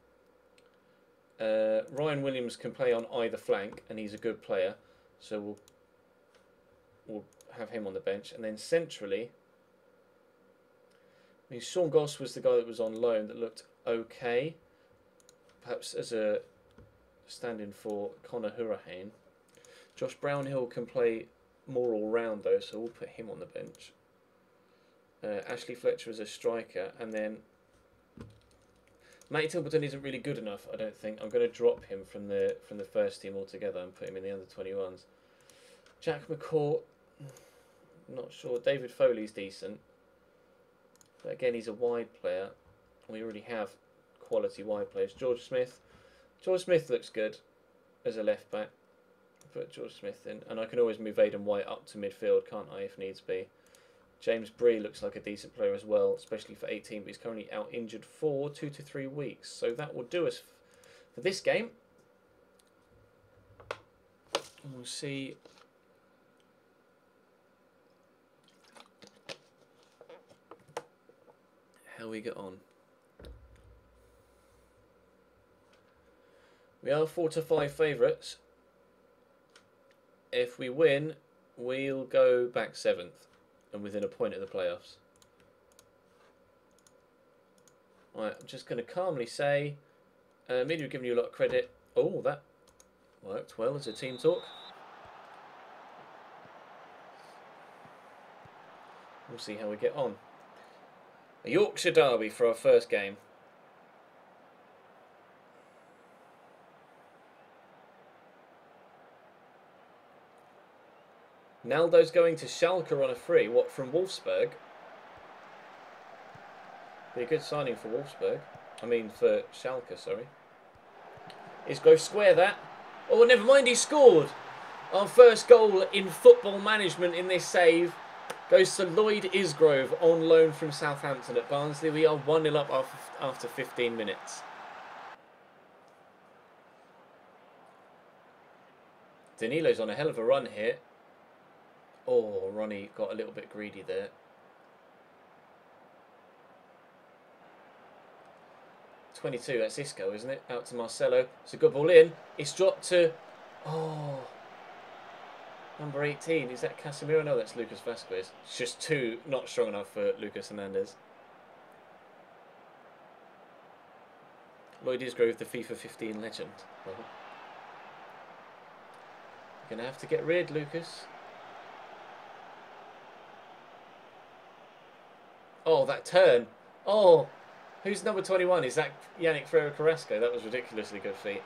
Ryan Williams can play on either flank, and he's a good player, so we'll have him on the bench. And then centrally, I mean, Sean Goss was the guy that was on loan that looked okay, perhaps as a stand-in for Conor Hurricane. Josh Brownhill can play more all-round though, so we'll put him on the bench. Ashley Fletcher as a striker, and then Matty Tilberton isn't really good enough, I don't think. I'm going to drop him from the first team altogether and put him in the under-21s. Jack McCourt, not sure. David Foley's decent, but again, he's a wide player. We already have quality wide players. George Smith looks good as a left back. put George Smith in, and I can always move Aidan White up to midfield, can't I, if needs be. James Bree looks like a decent player as well, especially for 18, but he's currently out injured for 2 to 3 weeks. So that will do us for this game. And we'll see how we get on. We are 4 to 5 favourites. If we win, we'll go back 7th and within a point of the playoffs. Right, I'm just going to calmly say, media have given you a lot of credit. Oh, that worked well as a team talk. We'll see how we get on. A Yorkshire derby for our first game. Naldo's going to Schalke on a free. What, from Wolfsburg? Be a good signing for Wolfsburg. I mean, for Schalke, sorry. Isgrove square that. Oh, never mind, he scored. Our first goal in football management in this save goes to Lloyd Isgrove on loan from Southampton at Barnsley. We are 1-0 up after 15 minutes. Danilo's on a hell of a run here. Oh, Ronnie got a little bit greedy there. .22, that's Isco, isn't it? Out to Marcelo. It's a good ball in. It's dropped to... Oh... Number 18. Is that Casemiro? No, that's Lucas Vasquez. It's just too not strong enough for Lucas Hernandez. Lloyd Isgrove, the FIFA 15 legend. Well, you're going to have to get rid, Lucas. Oh, that turn. Oh, who's number 21? Is that Yannick Ferreira Carrasco? That was ridiculously good feet.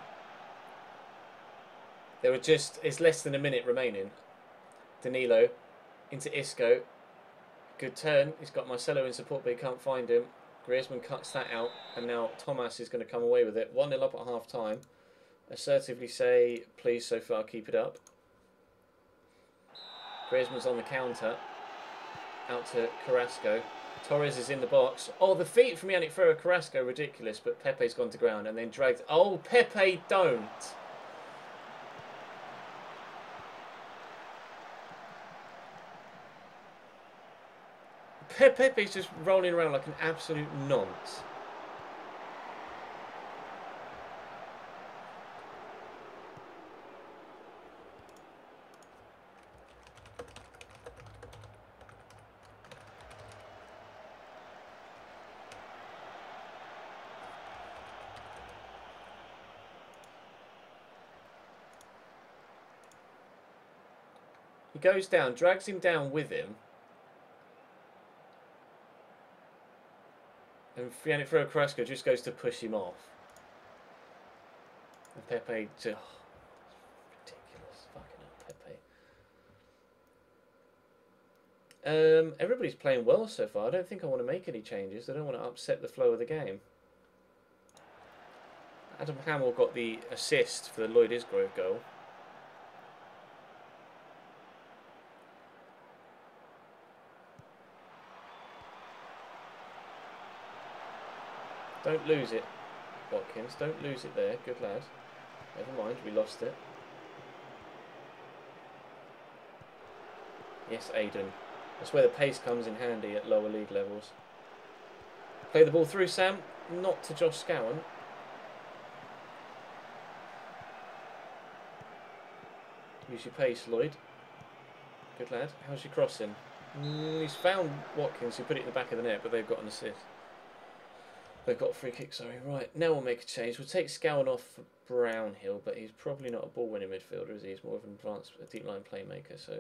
There were just... It's less than a minute remaining. Danilo into Isco. Good turn. He's got Marcelo in support, but he can't find him. Griezmann cuts that out, and now Thomas is going to come away with it. 1-0 up at half-time. Assertively say, please, so far, keep it up. Griezmann's on the counter. Out to Carrasco. Torres is in the box. Oh, the feet from Yannick Ferreira Carrasco, ridiculous, but Pepe's gone to ground and then dragged... Oh, Pepe, don't! Pepe's just rolling around like an absolute nonce. He goes down, drags him down with him. And Yannick Ferreira Carrasco just goes to push him off. And Pepe to... Oh, ridiculous. Fucking hell, Pepe. Everybody's playing well so far. I don't think I want to make any changes. I don't want to upset the flow of the game. Adam Hamill got the assist for the Lloyd Isgrove goal. Don't lose it, Watkins. Don't lose it there. Good lad. Never mind, we lost it. Yes, Aidan. That's where the pace comes in handy at lower league levels. Play the ball through, Sam. Not to Josh Scowen. Use your pace, Lloyd. Good lad. How's your crossing? He's found Watkins, who put it in the back of the net, but they've got an assist. They've got a free kick, sorry. Right, now we'll make a change. We'll take Scowen off for Brownhill, but he's probably not a ball-winning midfielder, is he? He's more of an advanced deep-line playmaker, so...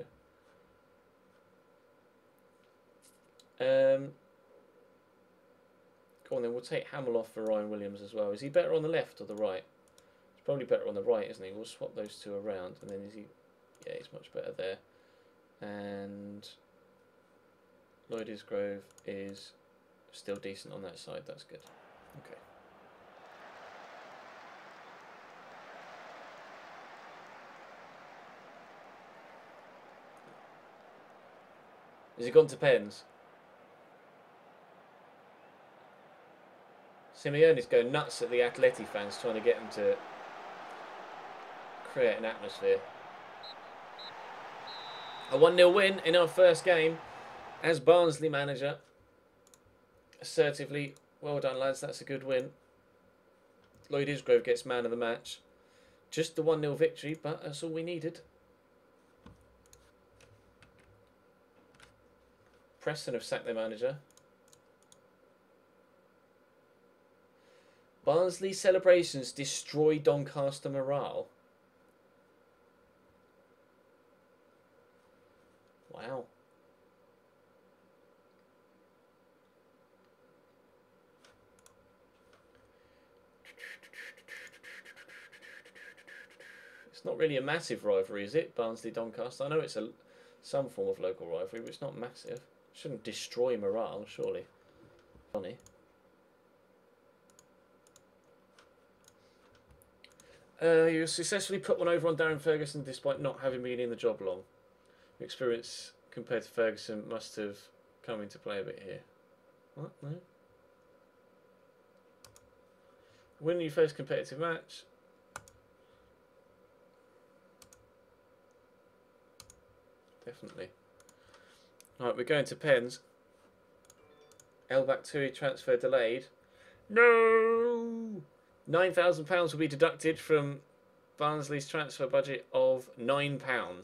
Go on then, we'll take Hamill off for Ryan Williams as well. Is he better on the left or the right? He's probably better on the right, isn't he? We'll swap those two around, and then is he... Yeah, he's much better there. And... Lloyd Isgrove is... still decent on that side, that's good. Okay. Has he gone to pens? Simeone's going nuts at the Atleti fans trying to get them to create an atmosphere. A 1-0 win in our first game as Barnsley manager. Assertively, well done lads, that's a good win. Lloyd Isgrove gets man of the match. Just the 1-0 victory, but that's all we needed. Preston have sacked their manager. Barnsley celebrations destroy Doncaster morale. Wow. It's not really a massive rivalry, is it? Barnsley-Doncaster. I know it's some form of local rivalry, but it's not massive. Shouldn't destroy morale, surely. Funny. You successfully put one over on Darren Ferguson despite not having been in the job long. Your experience compared to Ferguson must have come into play a bit here. What? No? Win your first competitive match. Definitely. Alright, we're going to pens. El Bakturi transfer delayed. No! £9,000 will be deducted from Barnsley's transfer budget of £9.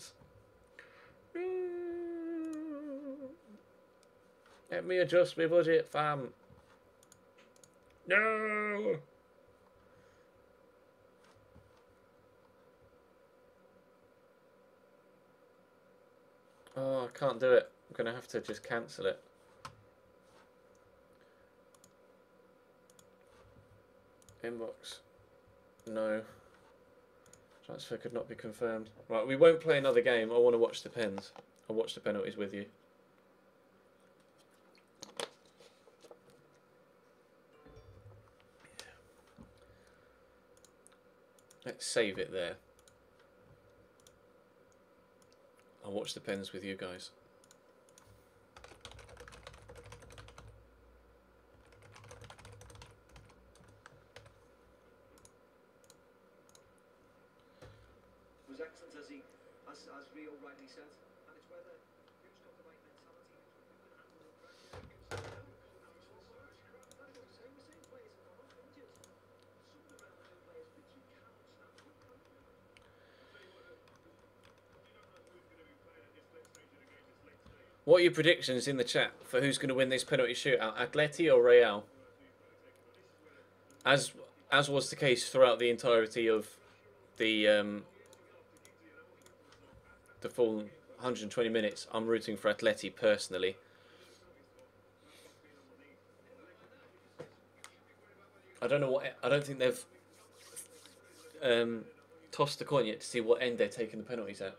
Let me adjust my budget, fam. No! Oh, I can't do it. I'm going to have to just cancel it. Inbox. No. Transfer could not be confirmed. Right, we won't play another game. I want to watch the pens. I'll watch the penalties with you. Let's save it there. I'll watch the pens with you guys. Was excellent as Rio rightly said, and it's whether who's got the right mentality, who's got the good handle. Same players have gone off injured. Some of the relevant players literally cannot stand up. What are your predictions in the chat for who's going to win this penalty shootout? Atleti or Real? As was the case throughout the entirety of the full 120 minutes, I'm rooting for Atleti personally. I don't know what. I don't think they've tossed the coin yet to see what end they're taking the penalties at.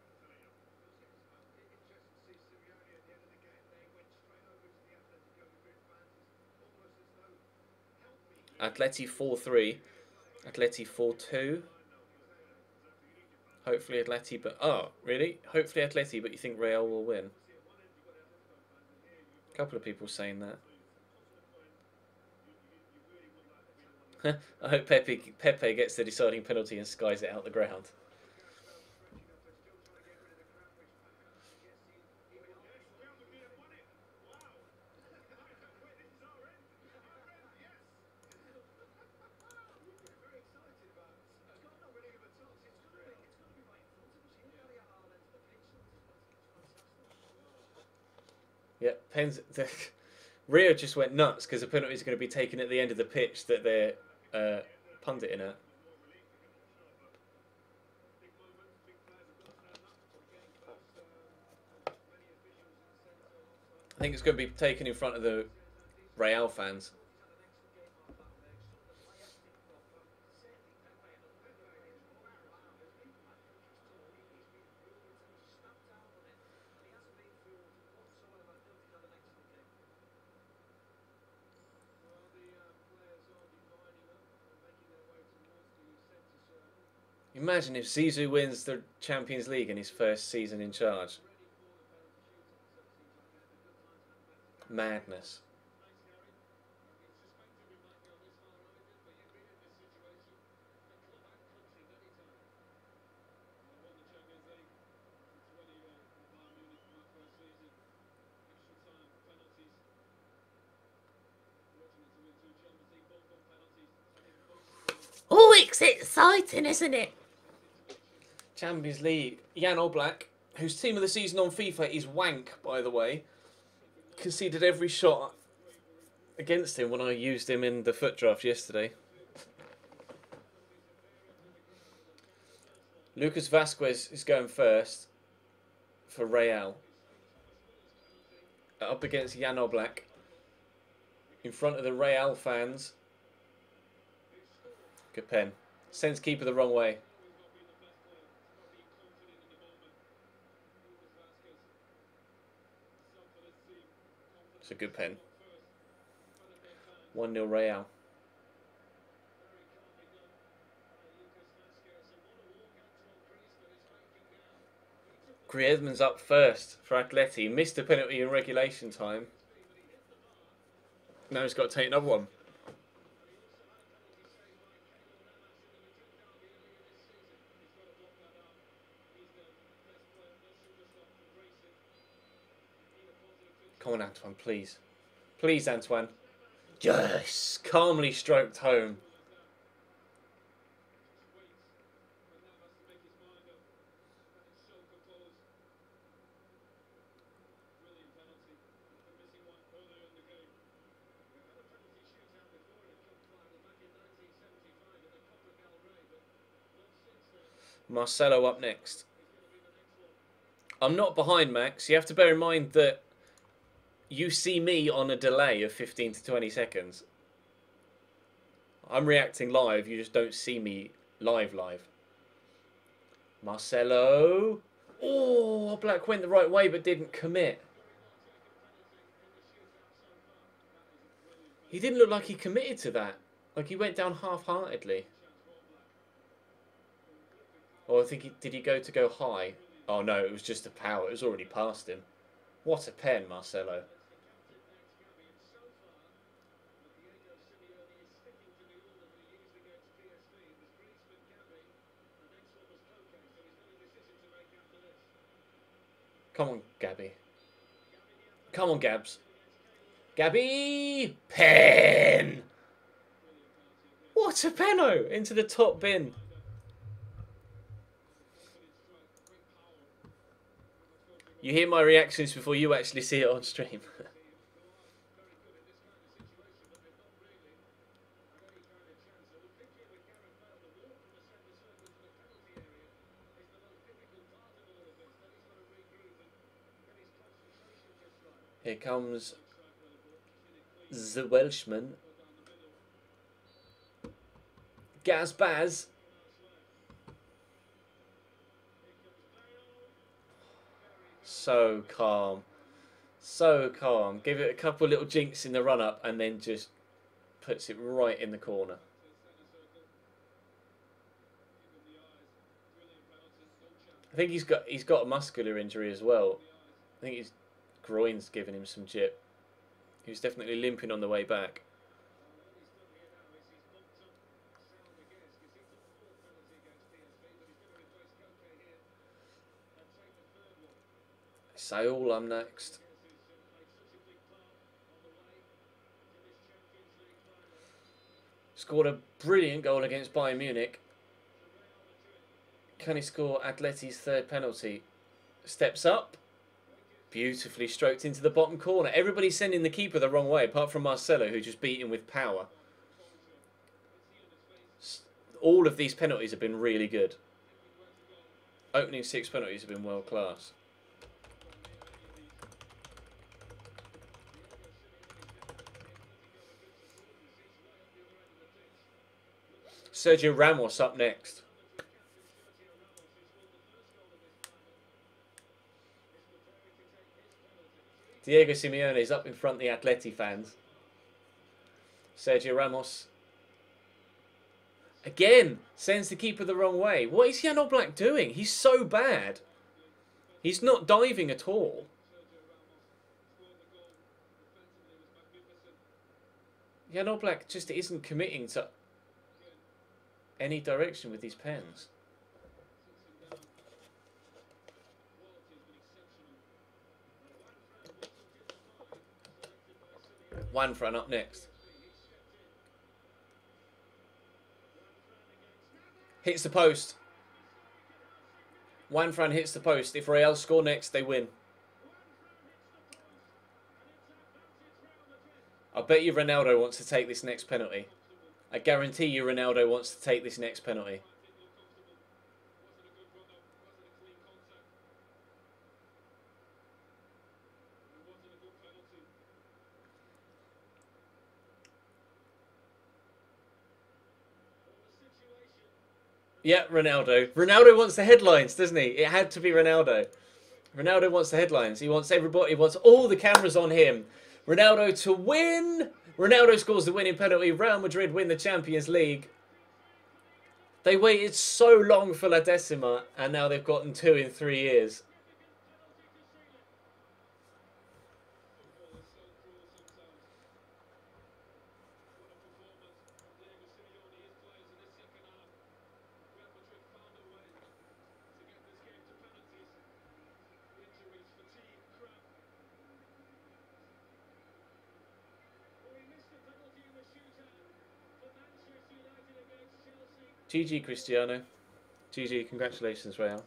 Atleti 4-3, Atleti 4-2. Hopefully Atleti, but oh really? Hopefully Atleti, but you think Real will win? A couple of people saying that. I hope Pepe gets the deciding penalty and skies it out the ground. Yeah, pens. Rio just went nuts because the penalty is going to be taken at the end of the pitch that they're punting at. I think it's going to be taken in front of the Real fans. Imagine if Zizou wins the Champions League in his first season in charge. Madness. Oh, it's exciting, isn't it? Champions League. Jan Oblak, whose team of the season on FIFA is wank, by the way, conceded every shot against him when I used him in the foot draft yesterday. Lucas Vasquez is going first for Real. Up against Jan Oblak. In front of the Real fans. Good pen. Sends keeper the wrong way. It's a good pen. 1-0 Real. Griezmann's up first for Atleti. Missed a penalty in regulation time. Now he's got to take another one. Come on, Antoine, please. Please, Antoine. Yes! Calmly stroked home. Marcelo up next. I'm not behind, Max. You have to bear in mind that you see me on a delay of 15 to 20 seconds. I'm reacting live. You just don't see me live. Marcelo. Oh, Black went the right way but didn't commit. He didn't look like he committed to that. Like he went down half-heartedly. Or I think did he go high? Oh no, it was just a power. It was already past him. What a pen, Marcelo. Come on, Gabby. Come on, Gabs. Gabby! Pen! What a penno! Into the top bin. You hear my reactions before you actually see it on stream. Here comes the Welshman. Gazbaz. So calm. So calm. Give it a couple little jinks in the run-up and then just puts it right in the corner. I think he's got a muscular injury as well. I think his groin's giving him some jip. He was definitely limping on the way back. Saul, I'm next. Scored a brilliant goal against Bayern Munich. Can he score Atleti's third penalty? Steps up. Beautifully stroked into the bottom corner. Everybody's sending the keeper the wrong way, apart from Marcelo, who just beat him with power. All of these penalties have been really good. Opening 6 penalties have been world class. Sergio Ramos up next. Diego Simeone is up in front of the Atleti fans. Sergio Ramos. Again, sends the keeper the wrong way. What is Jan Oblak doing? He's so bad. He's not diving at all. Yeah, no, Black just isn't committing to any direction with these pens. One front up next. Hits the post. One front hits the post. If Real score next, they win. I bet you Ronaldo wants to take this next penalty. I guarantee you Ronaldo wants to take this next penalty. Yeah, Ronaldo. Ronaldo wants the headlines, doesn't he? It had to be Ronaldo. Ronaldo wants the headlines. He wants everybody. He wants all the cameras on him. Ronaldo to win. Ronaldo scores the winning penalty. Real Madrid win the Champions League. They waited so long for La Decima, and now they've gotten 2 in 3 years. GG, Cristiano. GG, congratulations, Real.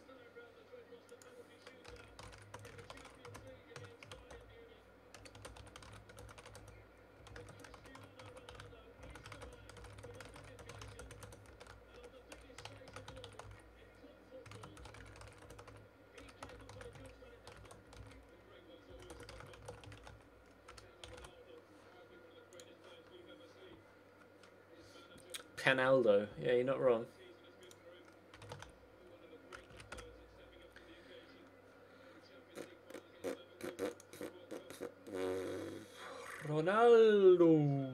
Canaldo. Yeah, you're not wrong. Ronaldo.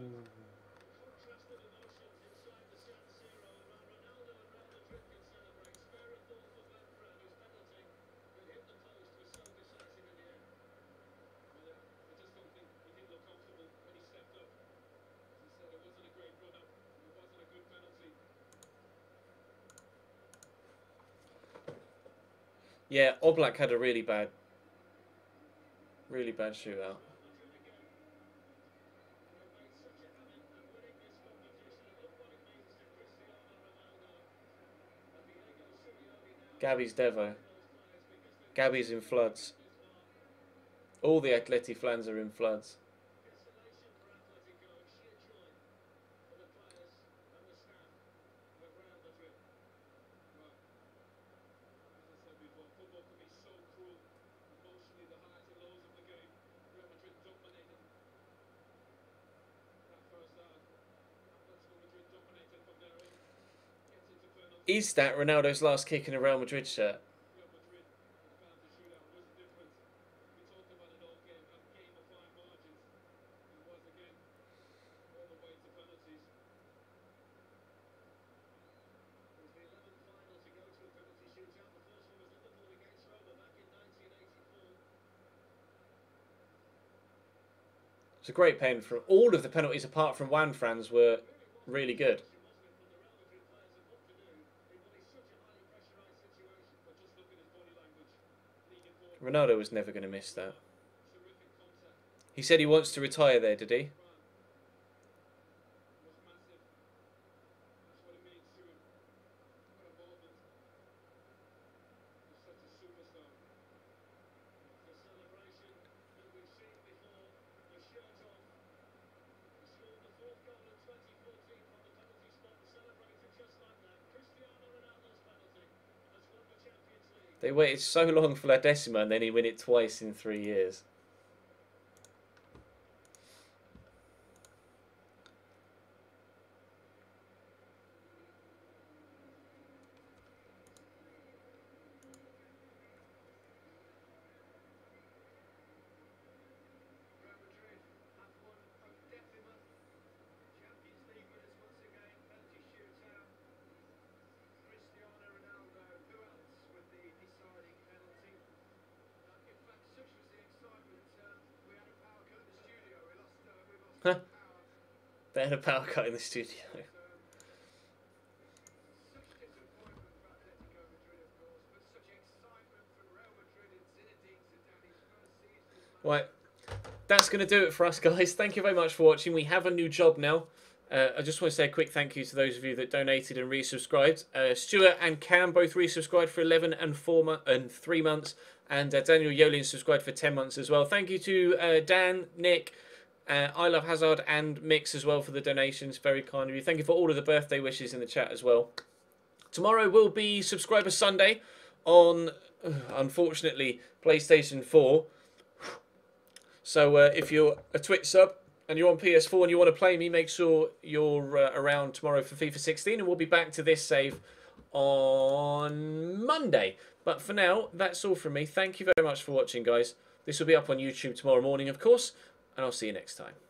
Yeah, Oblak had a really bad shootout. Gabby's Devo. Gabby's in floods. All the Atleti flans are in floods. Is that Ronaldo's last kick in a Real Madrid shirt? It's a great pen. From all of the penalties apart from Juan Fran's were really good. Ronaldo was never going to miss that. He said he wants to retire there, did he? They waited so long for La Decima and then he win it twice in 3 years. Real Madrid have won undefima. Champions League winners once again. Penalty shootout. Cristiano Ronaldo. Who else with the deciding penalty? In fact, such was the excitement. We had a power cut in the studio. We lost Huh. power. They had a power cut in the studio. Right, that's going to do it for us, guys. Thank you very much for watching. We have a new job now. I just want to say a quick thank you to those of you that donated and resubscribed. Stuart and Cam both resubscribed for 11 and 3 months. And Daniel Yolin subscribed for 10 months as well. Thank you to Dan, Nick, I Love Hazard and Mix as well for the donations. Very kind of you. Thank you for all of the birthday wishes in the chat as well. Tomorrow will be Subscriber Sunday on, unfortunately, PlayStation 4. So if you're a Twitch sub and you're on PS4 and you want to play me, make sure you're around tomorrow for FIFA 16. And we'll be back to this save on Monday. But for now, that's all from me. Thank you very much for watching, guys. This will be up on YouTube tomorrow morning, of course. And I'll see you next time.